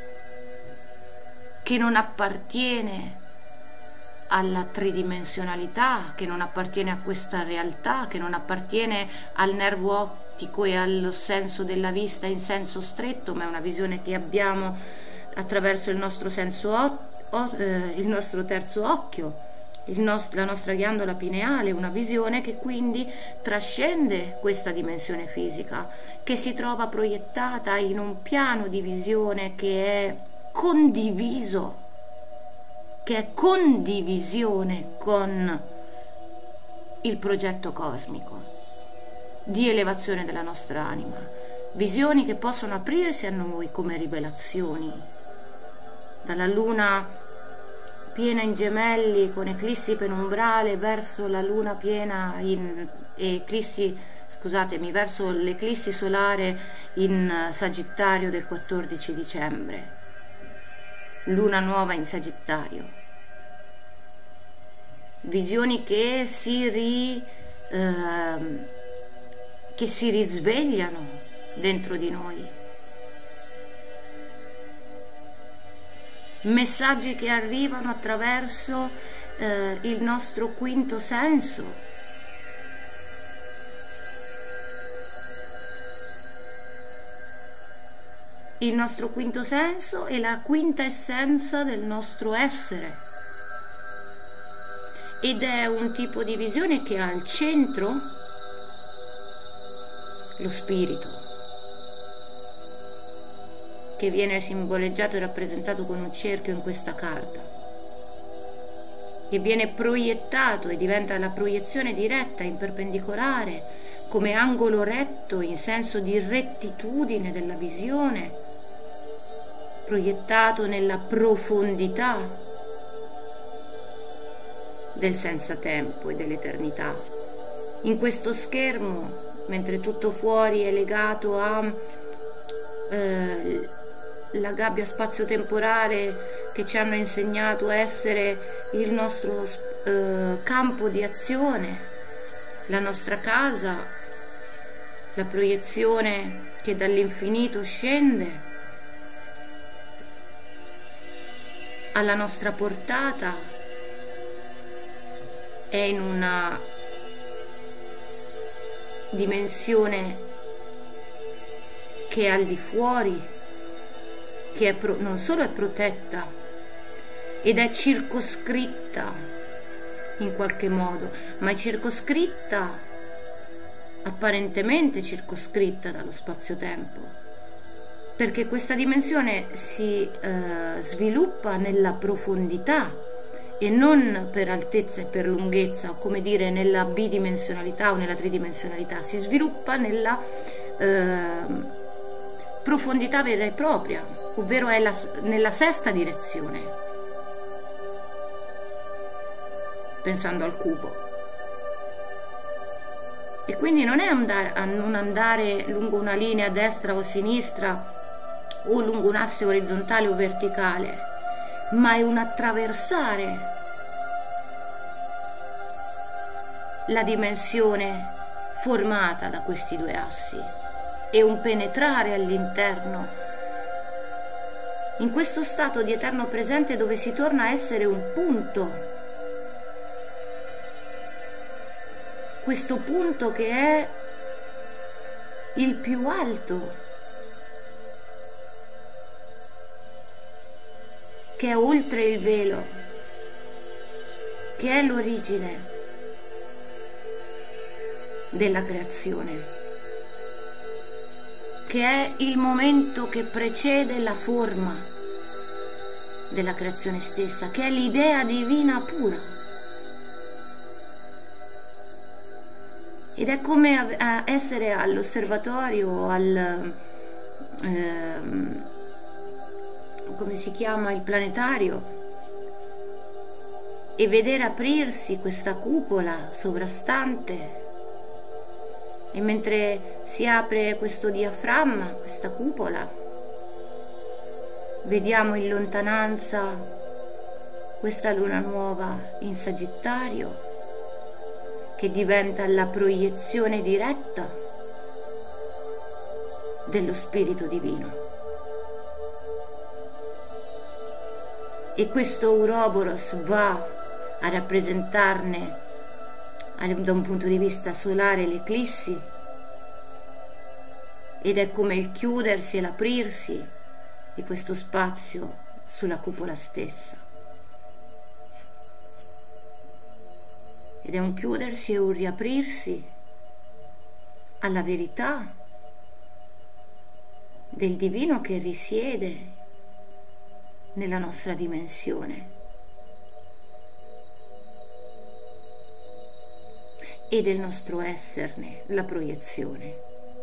che non appartiene alla tridimensionalità, che non appartiene a questa realtà, che non appartiene al nervo ottico e allo senso della vista in senso stretto, ma è una visione che abbiamo attraverso il nostro senso o, o, eh, il nostro terzo occhio, il nost- la nostra ghiandola pineale, una visione che quindi trascende questa dimensione fisica, che si trova proiettata in un piano di visione che è condiviso, che è condivisione con il progetto cosmico di elevazione della nostra anima, visioni che possono aprirsi a noi come rivelazioni, dalla luna piena in gemelli con eclissi penumbrale verso la luna piena in eclissi, scusatemi, verso l'eclissi solare in Sagittario del quattordici dicembre. Luna nuova in Sagittario, visioni che si, ri, eh, che si risvegliano dentro di noi, messaggi che arrivano attraverso eh, il nostro quinto senso, il nostro quinto senso è la quinta essenza del nostro essere, ed è un tipo di visione che ha al centro lo spirito, che viene simboleggiato e rappresentato con un cerchio in questa carta, che viene proiettato e diventa la proiezione diretta in perpendicolare come angolo retto in senso di rettitudine della visione, proiettato nella profondità del senza tempo e dell'eternità. In questo schermo, mentre tutto fuori è legato a eh, la gabbia spazio-temporale che ci hanno insegnato essere il nostro eh, campo di azione, la nostra casa, la proiezione che dall'infinito scende alla nostra portata, è in una dimensione che è al di fuori, che è pro- non solo è protetta ed è circoscritta in qualche modo, ma è circoscritta, apparentemente circoscritta dallo spazio-tempo, perché questa dimensione si eh, sviluppa nella profondità e non per altezza e per lunghezza, o come dire nella bidimensionalità o nella tridimensionalità, si sviluppa nella eh, profondità vera e propria, ovvero è la, nella sesta direzione, pensando al cubo. E quindi non è andare, a non andare lungo una linea a destra o a sinistra o lungo un asse orizzontale o verticale, ma è un attraversare la dimensione formata da questi due assi e un penetrare all'interno in questo stato di eterno presente dove si torna a essere un punto, questo punto che è il più alto, che è oltre il velo, che è l'origine della creazione, che è il momento che precede la forma della creazione stessa, che è l'idea divina pura. Ed è come essere all'osservatorio, al ehm, come si chiama, il planetario, e vedere aprirsi questa cupola sovrastante, e mentre si apre questo diaframma, questa cupola, vediamo in lontananza questa luna nuova in Sagittario, che diventa la proiezione diretta dello Spirito Divino. E questo Ouroboros va a rappresentarne, da un punto di vista solare, l'eclissi, ed è come il chiudersi e l'aprirsi di questo spazio sulla cupola stessa. Ed è un chiudersi e un riaprirsi alla verità del divino che risiede nella nostra dimensione e del nostro esserne la proiezione.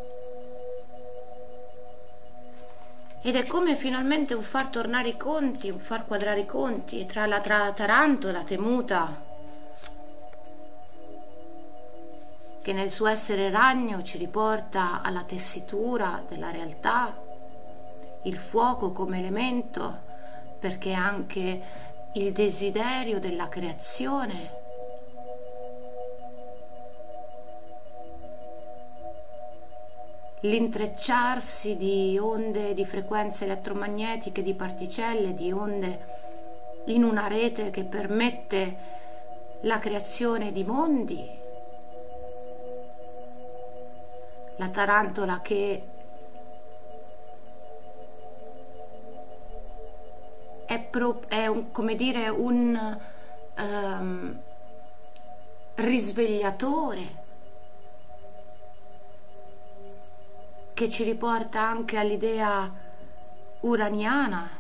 Ed è come finalmente un far tornare i conti, un far quadrare i conti tra la tra tarantola temuta, che nel suo essere ragno ci riporta alla tessitura della realtà, il fuoco come elemento, perché anche il desiderio della creazione, l'intrecciarsi di onde, di frequenze elettromagnetiche, di particelle, di onde in una rete che permette la creazione di mondi, la tarantola che è, pro, è un, come dire, un um, risvegliatore che ci riporta anche all'idea uraniana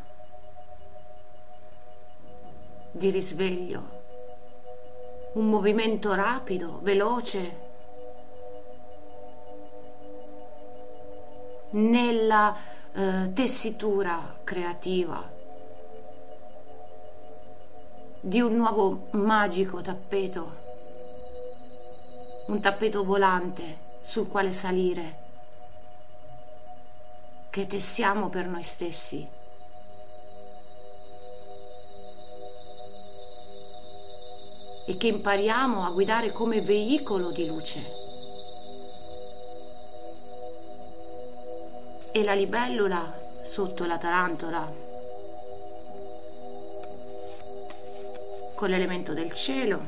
di risveglio, un movimento rapido, veloce, nella eh, tessitura creativa di un nuovo magico tappeto, un tappeto volante sul quale salire, che tessiamo per noi stessi. E che impariamo a guidare come veicolo di luce. E la libellula sotto la tarantola, con l'elemento del cielo,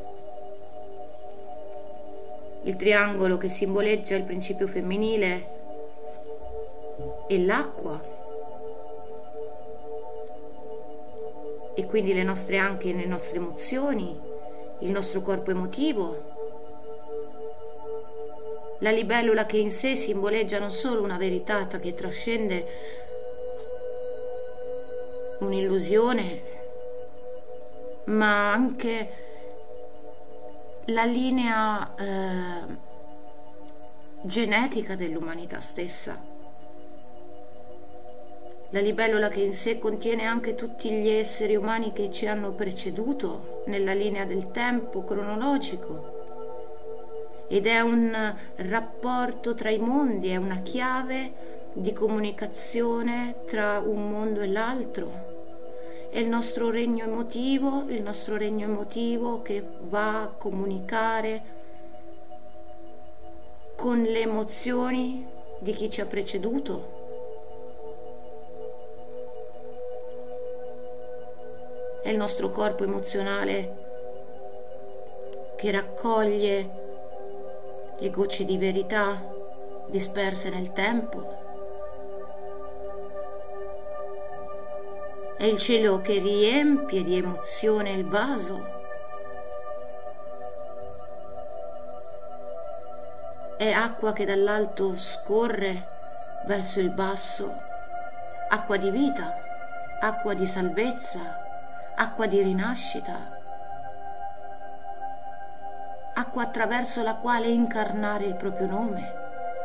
il triangolo che simboleggia il principio femminile e l'acqua, e quindi le nostre, anche le nostre emozioni, il nostro corpo emotivo. La libellula che in sé simboleggia non solo una verità che trascende un'illusione, ma anche la linea eh, genetica dell'umanità stessa. La libellula che in sé contiene anche tutti gli esseri umani che ci hanno preceduto nella linea del tempo cronologico, ed è un rapporto tra i mondi, è una chiave di comunicazione tra un mondo e l'altro. È il nostro regno emotivo, il nostro regno emotivo che va a comunicare con le emozioni di chi ci ha preceduto. È il nostro corpo emozionale che raccoglie le gocce di verità disperse nel tempo. È il cielo che riempie di emozione il vaso? È acqua che dall'alto scorre verso il basso? Acqua di vita, acqua di salvezza, acqua di rinascita, acqua attraverso la quale incarnare il proprio nome,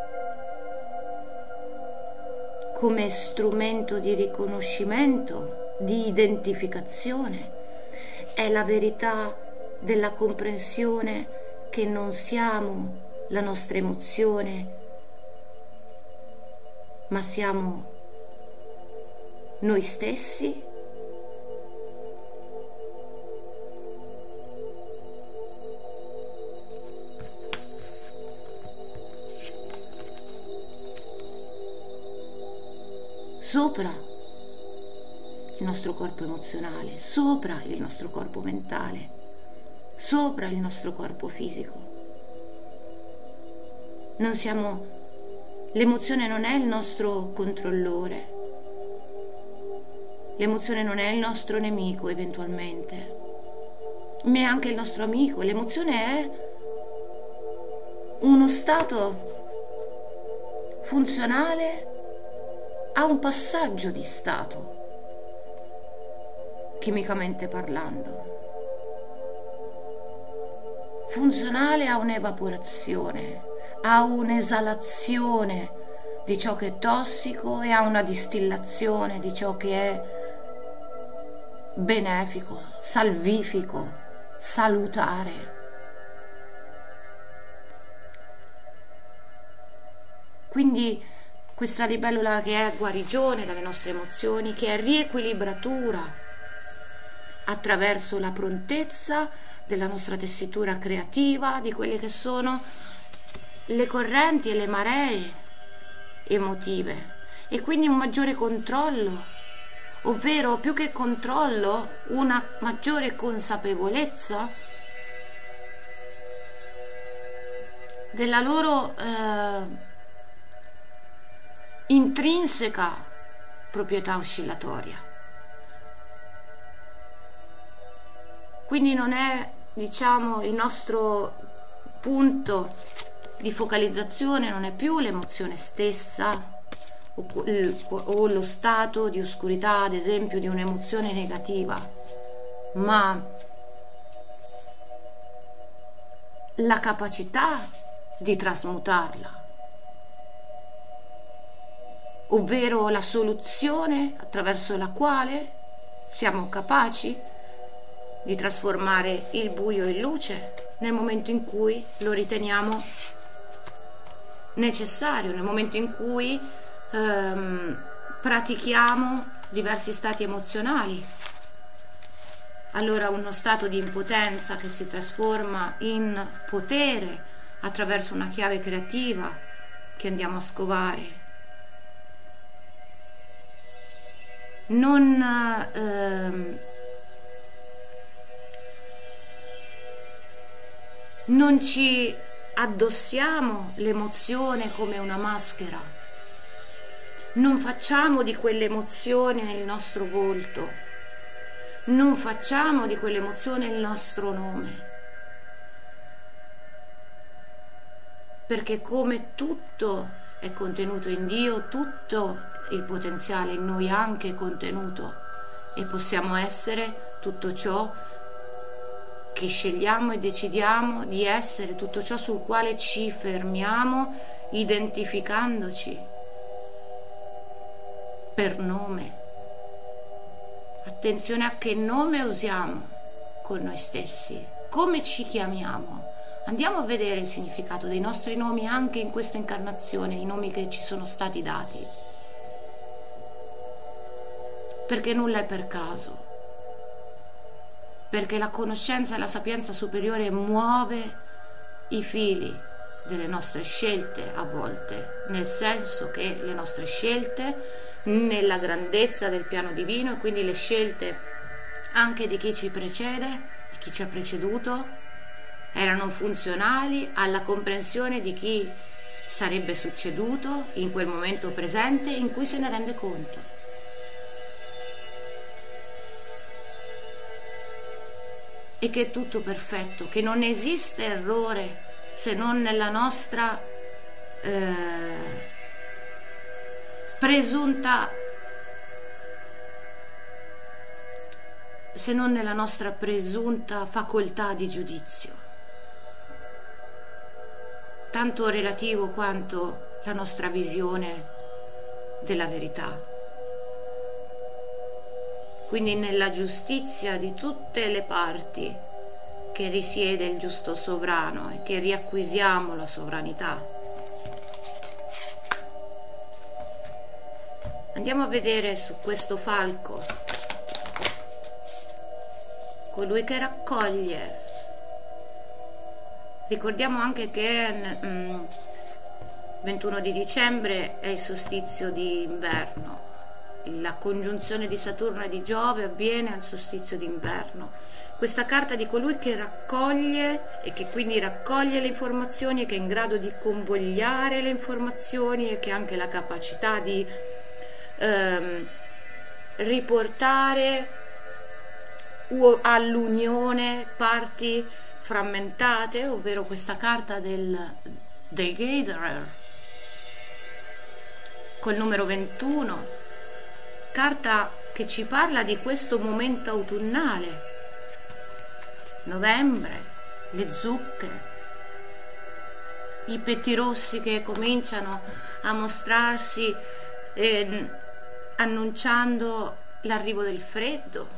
come strumento di riconoscimento, di identificazione. È la verità della comprensione che non siamo la nostra emozione, ma siamo noi stessi. Sopra il nostro corpo emozionale, sopra il nostro corpo mentale, sopra il nostro corpo fisico. Non siamo, l'emozione non è il nostro controllore, l'emozione non è il nostro nemico eventualmente, neanche il nostro amico. L'emozione è uno stato funzionale a un passaggio di stato, chimicamente parlando, funzionale a un'evaporazione, a un'esalazione di ciò che è tossico e a una distillazione di ciò che è benefico, salvifico, salutare. Quindi questa libellula che è guarigione dalle nostre emozioni, che è riequilibratura attraverso la prontezza della nostra tessitura creativa, di quelle che sono le correnti e le maree emotive, e quindi un maggiore controllo, ovvero più che controllo, una maggiore consapevolezza della loro eh, intrinseca proprietà oscillatoria. Quindi non è, diciamo, il nostro punto di focalizzazione non è più l'emozione stessa o, o lo stato di oscurità, ad esempio, di un'emozione negativa, ma la capacità di trasmutarla, ovvero la soluzione attraverso la quale siamo capaci di trasformare il buio in luce nel momento in cui lo riteniamo necessario, nel momento in cui ehm, pratichiamo diversi stati emozionali. Allora uno stato di impotenza che si trasforma in potere attraverso una chiave creativa che andiamo a scovare. Non ehm, non ci addossiamo l'emozione come una maschera, non facciamo di quell'emozione il nostro volto, non facciamo di quell'emozione il nostro nome, perché come tutto è contenuto in Dio, tutto il potenziale in noi anche è contenuto, e possiamo essere tutto ciò che scegliamo e decidiamo di essere, tutto ciò sul quale ci fermiamo identificandoci per nome. Attenzione a che nome usiamo con noi stessi, come ci chiamiamo. Andiamo a vedere il significato dei nostri nomi anche in questa incarnazione, i nomi che ci sono stati dati, perché nulla è per caso, perché la conoscenza e la sapienza superiore muove i fili delle nostre scelte a volte, nel senso che le nostre scelte nella grandezza del piano divino, e quindi le scelte anche di chi ci precede, di chi ci ha preceduto, erano funzionali alla comprensione di chi sarebbe succeduto in quel momento presente in cui se ne rende conto. e che è tutto perfetto, che non esiste errore se non nella nostra eh, presunta se non nella nostra presunta facoltà di giudizio, tanto relativo quanto la nostra visione della verità. Quindi nella giustizia di tutte le parti che risiede il giusto sovrano e che riacquisiamo la sovranità. Andiamo a vedere su questo falco, colui che raccoglie. Ricordiamo anche che mm, ventuno di dicembre è il solstizio di inverno. La congiunzione di Saturno e di Giove avviene al solstizio d'inverno. Questa carta di colui che raccoglie e che quindi raccoglie le informazioni e che è in grado di convogliare le informazioni e che ha anche la capacità di ehm, riportare all'unione parti frammentate, ovvero questa carta del, dei Gatherer col numero ventuno, carta che ci parla di questo momento autunnale, novembre, le zucche, i pettirossi che cominciano a mostrarsi eh, annunciando l'arrivo del freddo,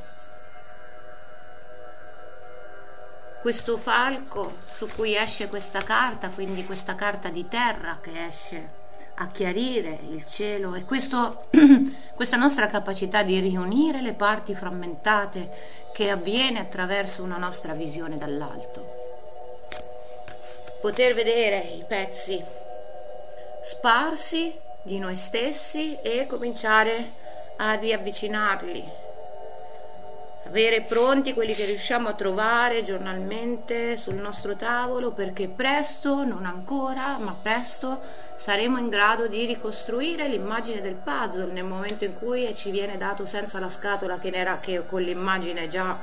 questo falco su cui esce questa carta, quindi questa carta di terra che esce a chiarire il cielo, e questo, questa nostra capacità di riunire le parti frammentate che avviene attraverso una nostra visione dall'alto, poter vedere i pezzi sparsi di noi stessi e cominciare a riavvicinarli, avere pronti quelli che riusciamo a trovare giornalmente sul nostro tavolo, perché presto, non ancora, ma presto saremo in grado di ricostruire l'immagine del puzzle nel momento in cui ci viene dato senza la scatola che, era, che con l'immagine già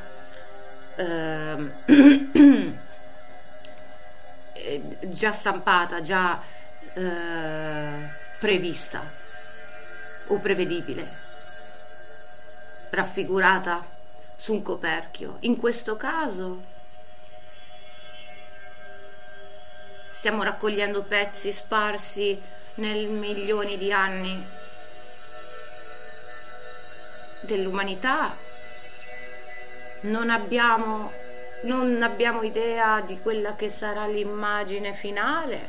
eh, già stampata, già eh, prevista o prevedibile, raffigurata su un coperchio. In questo caso stiamo raccogliendo pezzi sparsi nel milioni di anni dell'umanità. Non abbiamo, non abbiamo idea di quella che sarà l'immagine finale,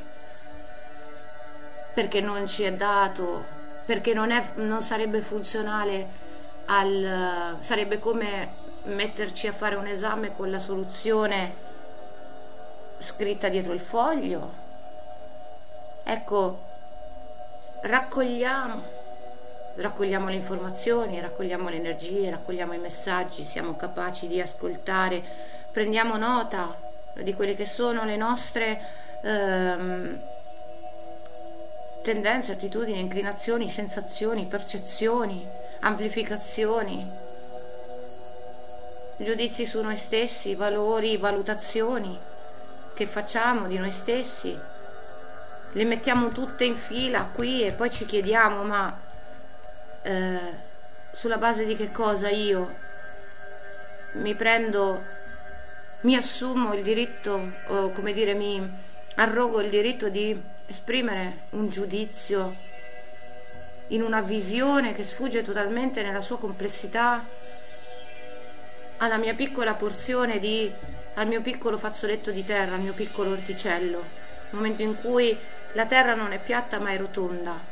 perché non ci è dato, perché non, è, non sarebbe funzionale al, sarebbe come metterci a fare un esame con la soluzione scritta dietro il foglio. Ecco, raccogliamo raccogliamo le informazioni, raccogliamo le energie, raccogliamo i messaggi, siamo capaci di ascoltare, prendiamo nota di quelle che sono le nostre ehm, tendenze, attitudini, inclinazioni, sensazioni, percezioni, amplificazioni, giudizi su noi stessi, valori, valutazioni che facciamo di noi stessi, le mettiamo tutte in fila qui e poi ci chiediamo: ma eh, sulla base di che cosa io mi prendo, mi assumo il diritto, o come dire, mi arrogo il diritto di esprimere un giudizio in una visione che sfugge totalmente nella sua complessità alla mia piccola porzione di, al mio piccolo fazzoletto di terra, al mio piccolo orticello, nel momento in cui la terra non è piatta ma è rotonda.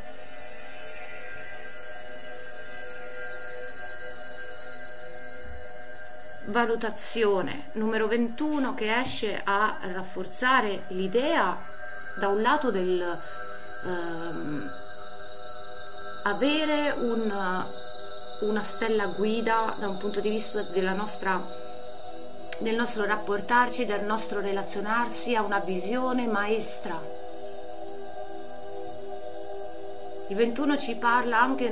Valutazione numero ventuno, che esce a rafforzare l'idea da un lato del ehm, avere un, una stella guida da un punto di vista della nostra, del nostro rapportarci, del nostro relazionarsi a una visione maestra. Il ventuno ci parla anche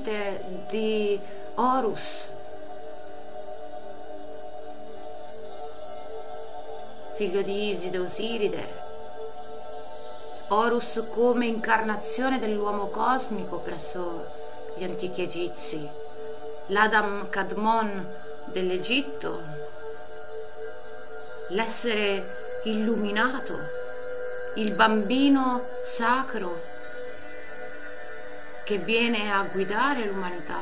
numericamente di Horus, figlio di Iside Osiride, Horus come incarnazione dell'uomo cosmico presso gli antichi egizi, l'Adam Kadmon dell'Egitto, l'essere illuminato, il bambino sacro che viene a guidare l'umanità,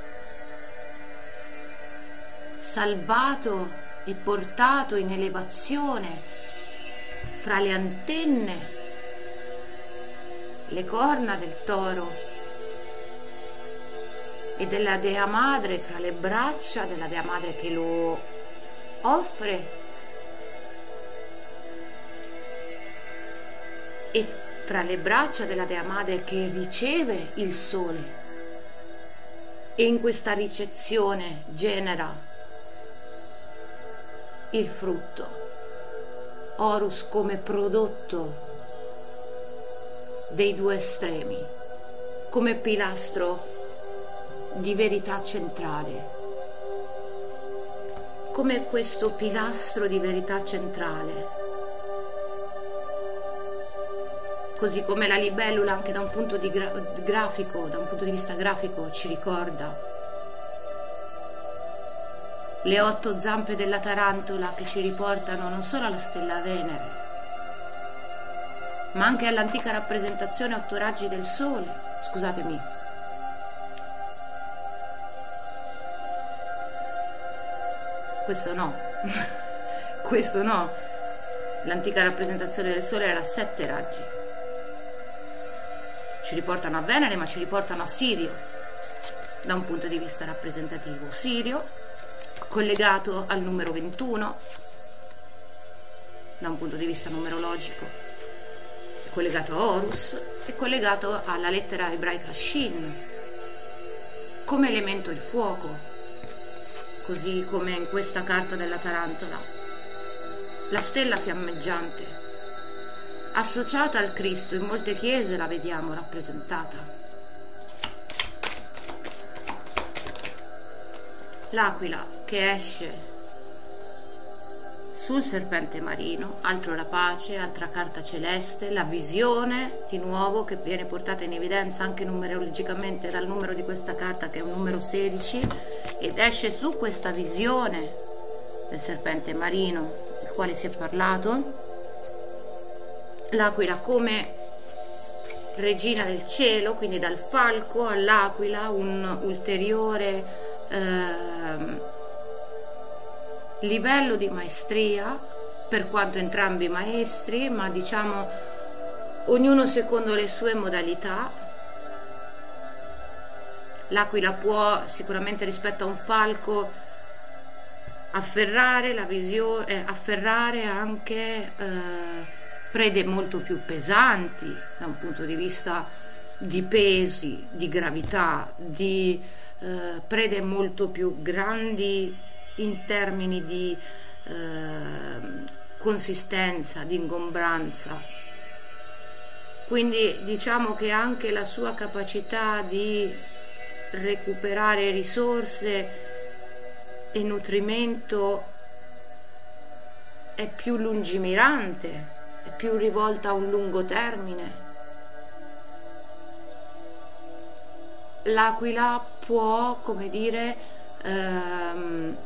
salvato e portato in elevazione fra le antenne, le corna del toro e della Dea Madre, fra le braccia della Dea Madre che lo offre e fra le braccia della Dea Madre che riceve il sole, e in questa ricezione genera il frutto, Horus come prodotto dei due estremi, come pilastro di verità centrale. Come questo pilastro di verità centrale, così come la libellula anche da un punto di gra grafico, da un punto di vista grafico ci ricorda le otto zampe della tarantola che ci riportano non solo alla stella Venere, ma anche all'antica rappresentazione otto raggi del sole, scusatemi, questo no, questo no, l'antica rappresentazione del sole era sette raggi, ci riportano a Venere ma ci riportano a Sirio da un punto di vista rappresentativo. Sirio collegato al numero ventuno da un punto di vista numerologico, è collegato a Horus, è collegato alla lettera ebraica Shin, come elemento il fuoco, così come in questa carta della tarantola la stella fiammeggiante associata al Cristo. In molte chiese la vediamo rappresentata. L'aquila che esce sul serpente marino, altro la pace, altra carta celeste, la visione di nuovo che viene portata in evidenza anche numerologicamente dal numero di questa carta, che è un numero sedici, ed esce su questa visione del serpente marino del quale si è parlato, l'aquila come regina del cielo, quindi dal falco all'aquila, un ulteriore eh, livello di maestria, per quanto entrambi maestri, ma diciamo ognuno secondo le sue modalità. L'aquila può sicuramente rispetto a un falco afferrare la visione, eh, afferrare anche eh, prede molto più pesanti da un punto di vista di pesi, di gravità, di eh, prede molto più grandi in termini di eh, consistenza, di ingombranza. Quindi diciamo che anche la sua capacità di recuperare risorse e nutrimento è più lungimirante, è più rivolta a un lungo termine. L'aquila può, come dire, ehm,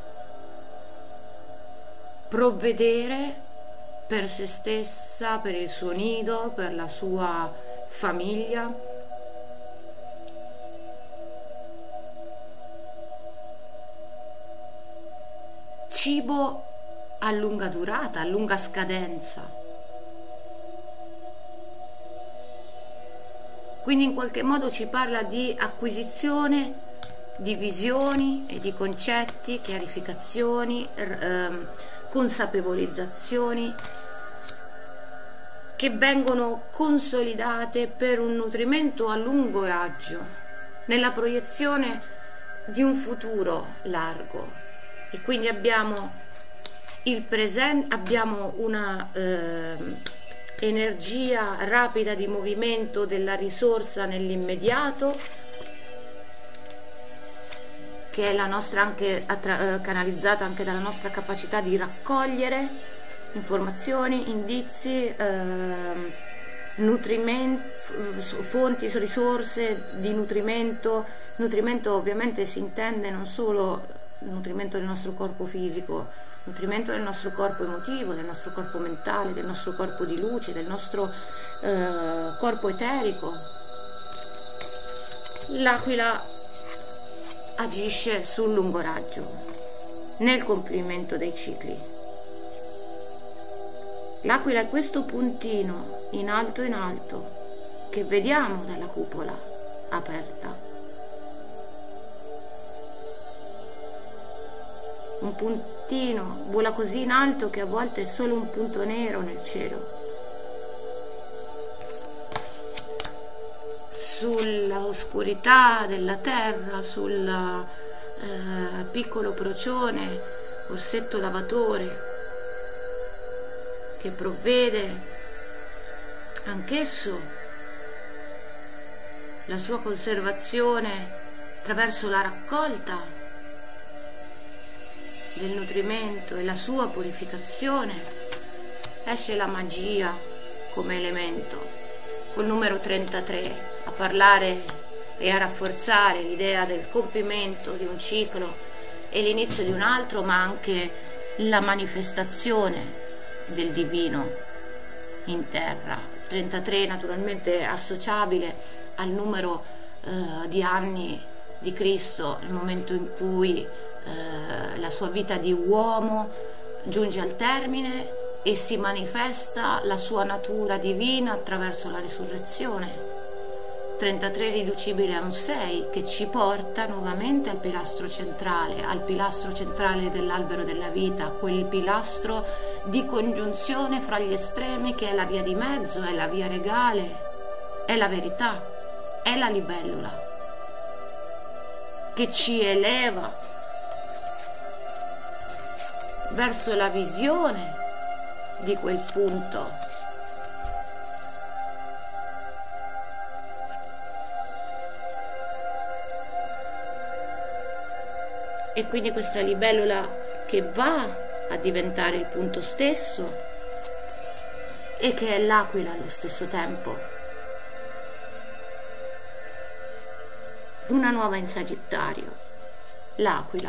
provvedere per se stessa, per il suo nido, per la sua famiglia. Cibo a lunga durata, a lunga scadenza. Quindi in qualche modo ci parla di acquisizione di visioni e di concetti, chiarificazioni, ehm, consapevolizzazioni che vengono consolidate per un nutrimento a lungo raggio, nella proiezione di un futuro largo. E quindi abbiamo il presente, abbiamo una eh, energia rapida di movimento della risorsa nell'immediato, che è la nostra anche attra- canalizzata anche dalla nostra capacità di raccogliere informazioni, indizi, eh, nutrimento, fonti, risorse di nutrimento. Nutrimento ovviamente si intende non solo nutrimento del nostro corpo fisico, nutrimento del nostro corpo emotivo, del nostro corpo mentale, del nostro corpo di luce, del nostro eh, corpo eterico. L'aquila agisce sul lungo raggio, nel compimento dei cicli. L'aquila è questo puntino in alto in alto che vediamo dalla cupola aperta. Un puntino vola così in alto che a volte è solo un punto nero nel cielo. Sulla oscurità della terra, sul eh, piccolo procione, orsetto lavatore, che provvede anch'esso la sua conservazione attraverso la raccolta del nutrimento e la sua purificazione. Esce la magia come elemento col numero trentatré a parlare e a rafforzare l'idea del compimento di un ciclo e l'inizio di un altro, ma anche la manifestazione del divino in terra. trentatré naturalmente associabile al numero eh, di anni di Cristo, nel momento in cui eh, la sua vita di uomo giunge al termine e si manifesta la sua natura divina attraverso la risurrezione. trentatré riducibile a un sei, che ci porta nuovamente al pilastro centrale, al pilastro centrale dell'albero della vita, quel pilastro di congiunzione fra gli estremi che è la via di mezzo, è la via regale, è la verità, è la libellula, che ci eleva verso la visione di quel punto. E quindi questa libellula che va a diventare il punto stesso e che è l'aquila allo stesso tempo. Luna nuova in Sagittario, l'aquila,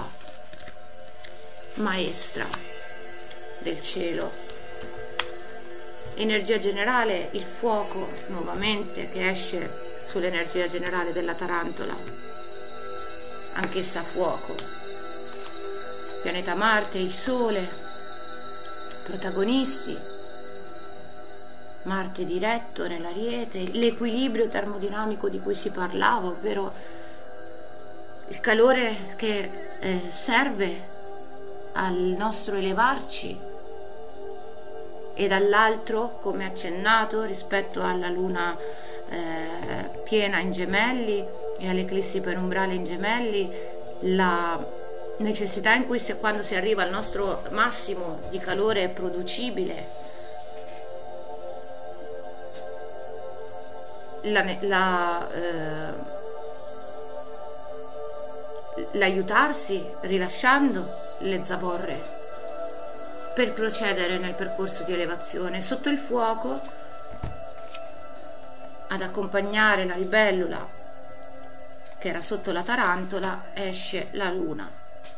maestra del cielo. Energia generale, il fuoco nuovamente che esce sull'energia generale della tarantola, anch'essa fuoco. Pianeta Marte, il Sole, protagonisti, Marte diretto nell'Ariete, l'equilibrio termodinamico di cui si parlava, ovvero il calore che eh, serve al nostro elevarci, e dall'altro, come accennato, rispetto alla luna eh, piena in Gemelli e all'eclissi penumbrale in Gemelli, la necessità in cui se, quando si arriva al nostro massimo di calore producibile, la, la, eh, l'aiutarsi rilasciando le zavorre per procedere nel percorso di elevazione. Sotto il fuoco, ad accompagnare la libellula che era sotto la tarantola, esce la luna,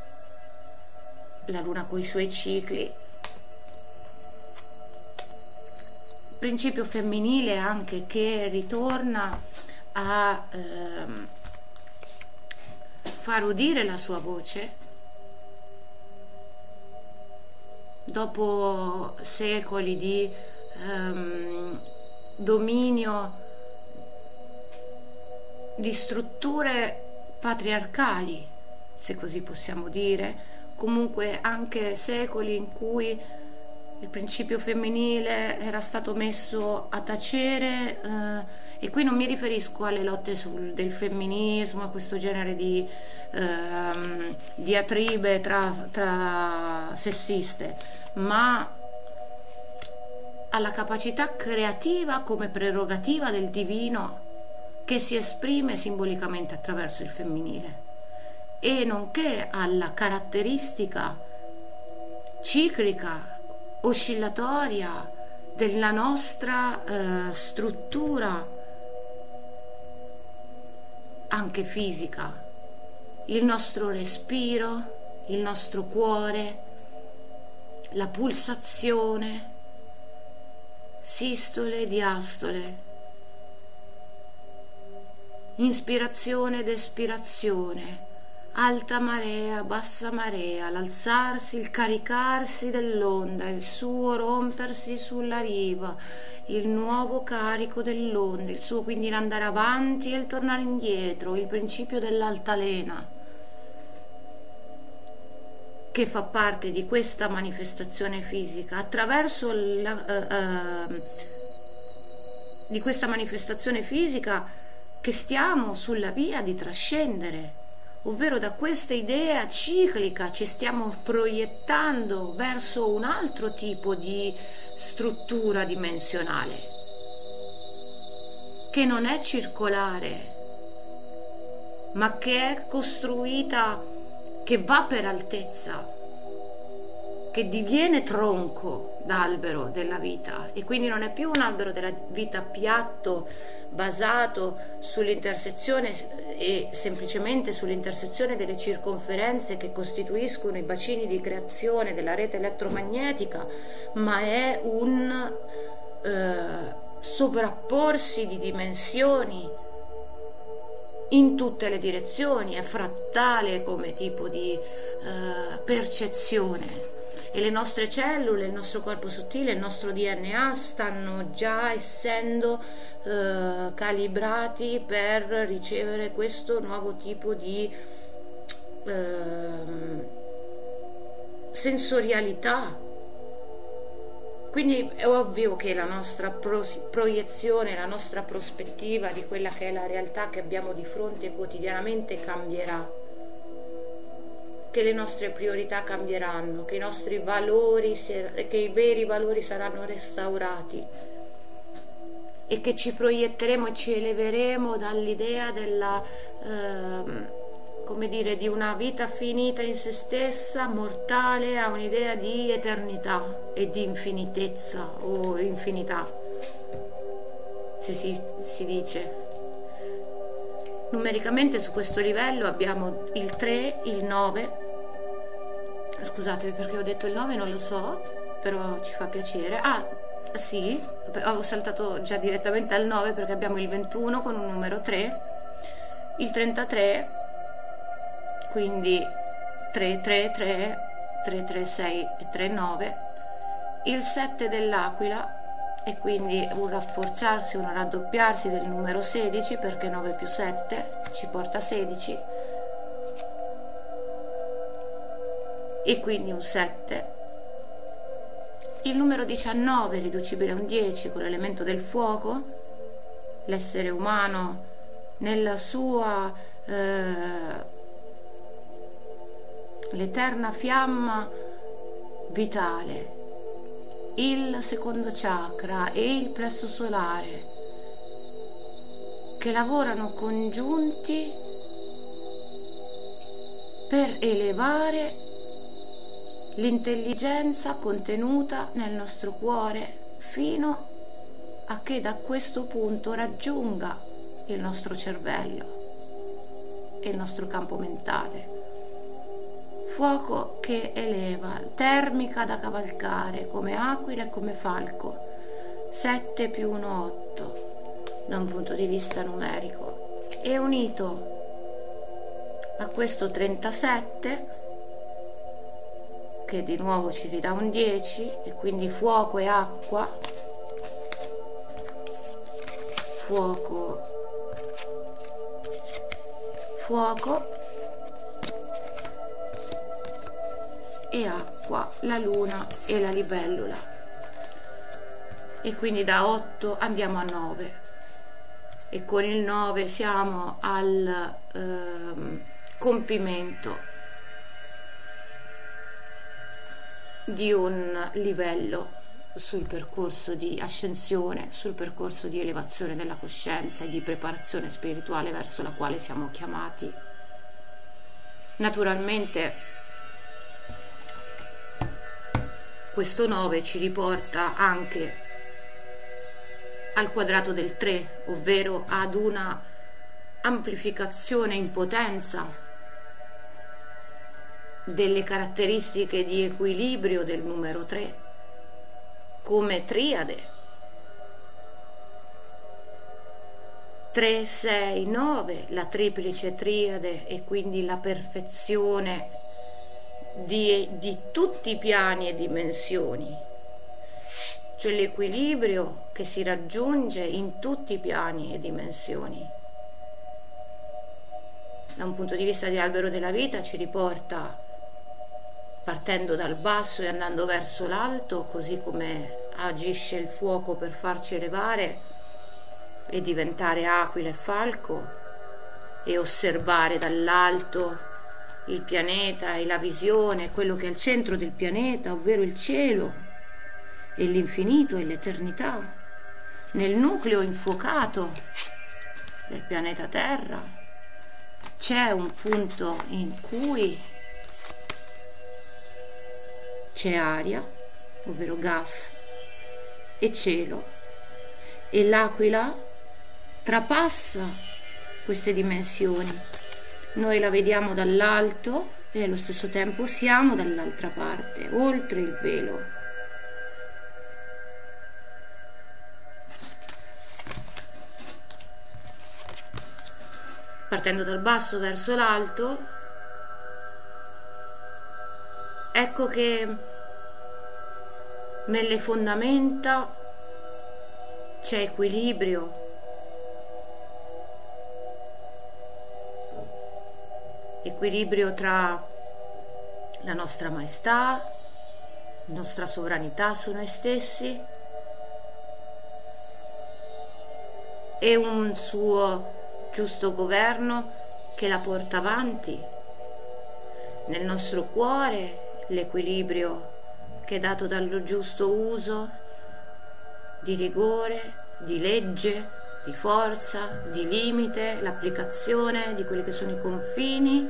la luna coi suoi cicli, principio femminile anche che ritorna a ehm, far udire la sua voce dopo secoli di ehm, dominio di strutture patriarcali, se così possiamo dire, comunque anche secoli in cui il principio femminile era stato messo a tacere, eh, e qui non mi riferisco alle lotte sul, del femminismo, a questo genere di ehm, diatribe tra, tra sessiste, ma alla capacità creativa come prerogativa del divino che si esprime simbolicamente attraverso il femminile, e nonché alla caratteristica ciclica oscillatoria della nostra eh, struttura anche fisica, il nostro respiro, il nostro cuore, la pulsazione, sistole, diastole, inspirazione ed espirazione, alta marea, bassa marea, l'alzarsi, il caricarsi dell'onda, il suo rompersi sulla riva, il nuovo carico dell'onda, il suo quindi l'andare avanti e il tornare indietro, il principio dell'altalena, che fa parte di questa manifestazione fisica. Attraverso la, uh, uh, di questa manifestazione fisica che stiamo sulla via di trascendere, ovvero da questa idea ciclica ci stiamo proiettando verso un altro tipo di struttura dimensionale, che non è circolare, ma che è costruita, che va per altezza, che diviene tronco d'albero della vita, e quindi non è più un albero della vita piatto, basato sull'intersezione e semplicemente sull'intersezione delle circonferenze che costituiscono i bacini di creazione della rete elettromagnetica, ma è un eh, sovrapporsi di dimensioni in tutte le direzioni, è frattale come tipo di eh, percezione, e le nostre cellule, il nostro corpo sottile, il nostro D N A stanno già essendo eh, calibrati per ricevere questo nuovo tipo di eh, sensorialità. Quindi è ovvio che la nostra pro proiezione, la nostra prospettiva di quella che è la realtà che abbiamo di fronte quotidianamente cambierà, che le nostre priorità cambieranno, che i nostri valori, che i veri valori saranno restaurati, e che ci proietteremo e ci eleveremo dall'idea della eh, come dire, di una vita finita in se stessa, mortale, a un'idea di eternità e di infinitezza o infinità, se si, si dice. Numericamente su questo livello abbiamo il tre, il nove, scusatemi perché ho detto il nove, non lo so, però ci fa piacere. Ah, sì, ho saltato già direttamente al nove perché abbiamo il ventuno con un numero tre, il trentatré, quindi tre tre tre, tre tre sei e tre nove, il sette dell'aquila, e quindi un rafforzarsi, un raddoppiarsi del numero sedici, perché nove più sette ci porta a sedici, e quindi un sette, il numero diciannove riducibile a un dieci con l'elemento del fuoco, l'essere umano nella sua eh, l'eterna fiamma vitale, il secondo chakra e il plesso solare che lavorano congiunti per elevare l'intelligenza contenuta nel nostro cuore fino a che da questo punto raggiunga il nostro cervello e il nostro campo mentale. Fuoco che eleva, termica da cavalcare come aquila e come falco, sette più uno, otto da un punto di vista numerico, e unito a questo trentasette che di nuovo ci ridà un dieci, e quindi fuoco e acqua, fuoco, fuoco e acqua, la luna e la libellula, e quindi da otto andiamo a nove, e con il nove siamo al eh, compimento di un livello sul percorso di ascensione, sul percorso di elevazione della coscienza e di preparazione spirituale verso la quale siamo chiamati. Naturalmente questo nove ci riporta anche al quadrato del tre, ovvero ad una amplificazione in potenza delle caratteristiche di equilibrio del numero tre come triade. tre, sei, nove, la triplice triade, e quindi la perfezione di, di tutti i piani e dimensioni, cioè l'equilibrio che si raggiunge in tutti i piani e dimensioni. Da un punto di vista di albero della vita ci riporta, partendo dal basso e andando verso l'alto, così come agisce il fuoco per farci elevare e diventare aquila e falco, e osservare dall'alto il pianeta e la visione, quello che è al centro del pianeta, ovvero il cielo e l'infinito e l'eternità, nel nucleo infuocato del pianeta Terra c'è un punto in cui c'è aria, ovvero gas, e cielo, e l'aquila trapassa queste dimensioni. Noi la vediamo dall'alto e allo stesso tempo siamo dall'altra parte, oltre il velo. Partendo dal basso verso l'alto, ecco che nelle fondamenta c'è equilibrio, equilibrio tra la nostra maestà, la nostra sovranità su noi stessi e un suo giusto governo che la porta avanti. Nel nostro cuore l'equilibrio che è dato dallo giusto uso di rigore, di legge, di forza, di limite, l'applicazione di quelli che sono i confini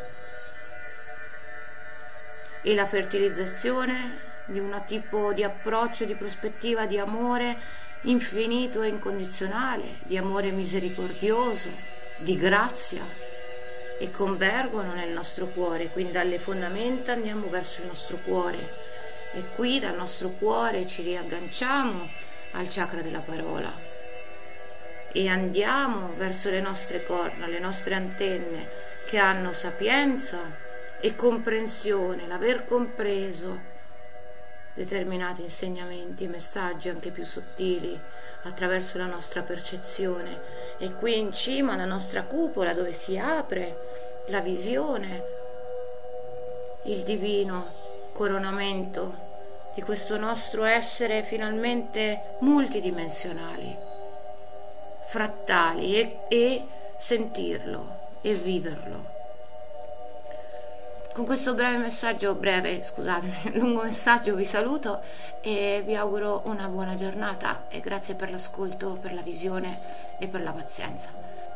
e la fertilizzazione di un tipo di approccio, di prospettiva di amore infinito e incondizionale, di amore misericordioso, di grazia, e convergono nel nostro cuore. Quindi dalle fondamenta andiamo verso il nostro cuore, e qui dal nostro cuore ci riagganciamo al chakra della parola e andiamo verso le nostre corna, le nostre antenne, che hanno sapienza e comprensione, l'aver compreso determinati insegnamenti e messaggi anche più sottili attraverso la nostra percezione. E qui in cima la nostra cupola, dove si apre la visione, il divino coronamento di questo nostro essere finalmente multidimensionali, frattali, e, e sentirlo e viverlo. Con questo breve messaggio, breve, scusatemi, lungo messaggio, vi saluto e vi auguro una buona giornata, e grazie per l'ascolto, per la visione e per la pazienza.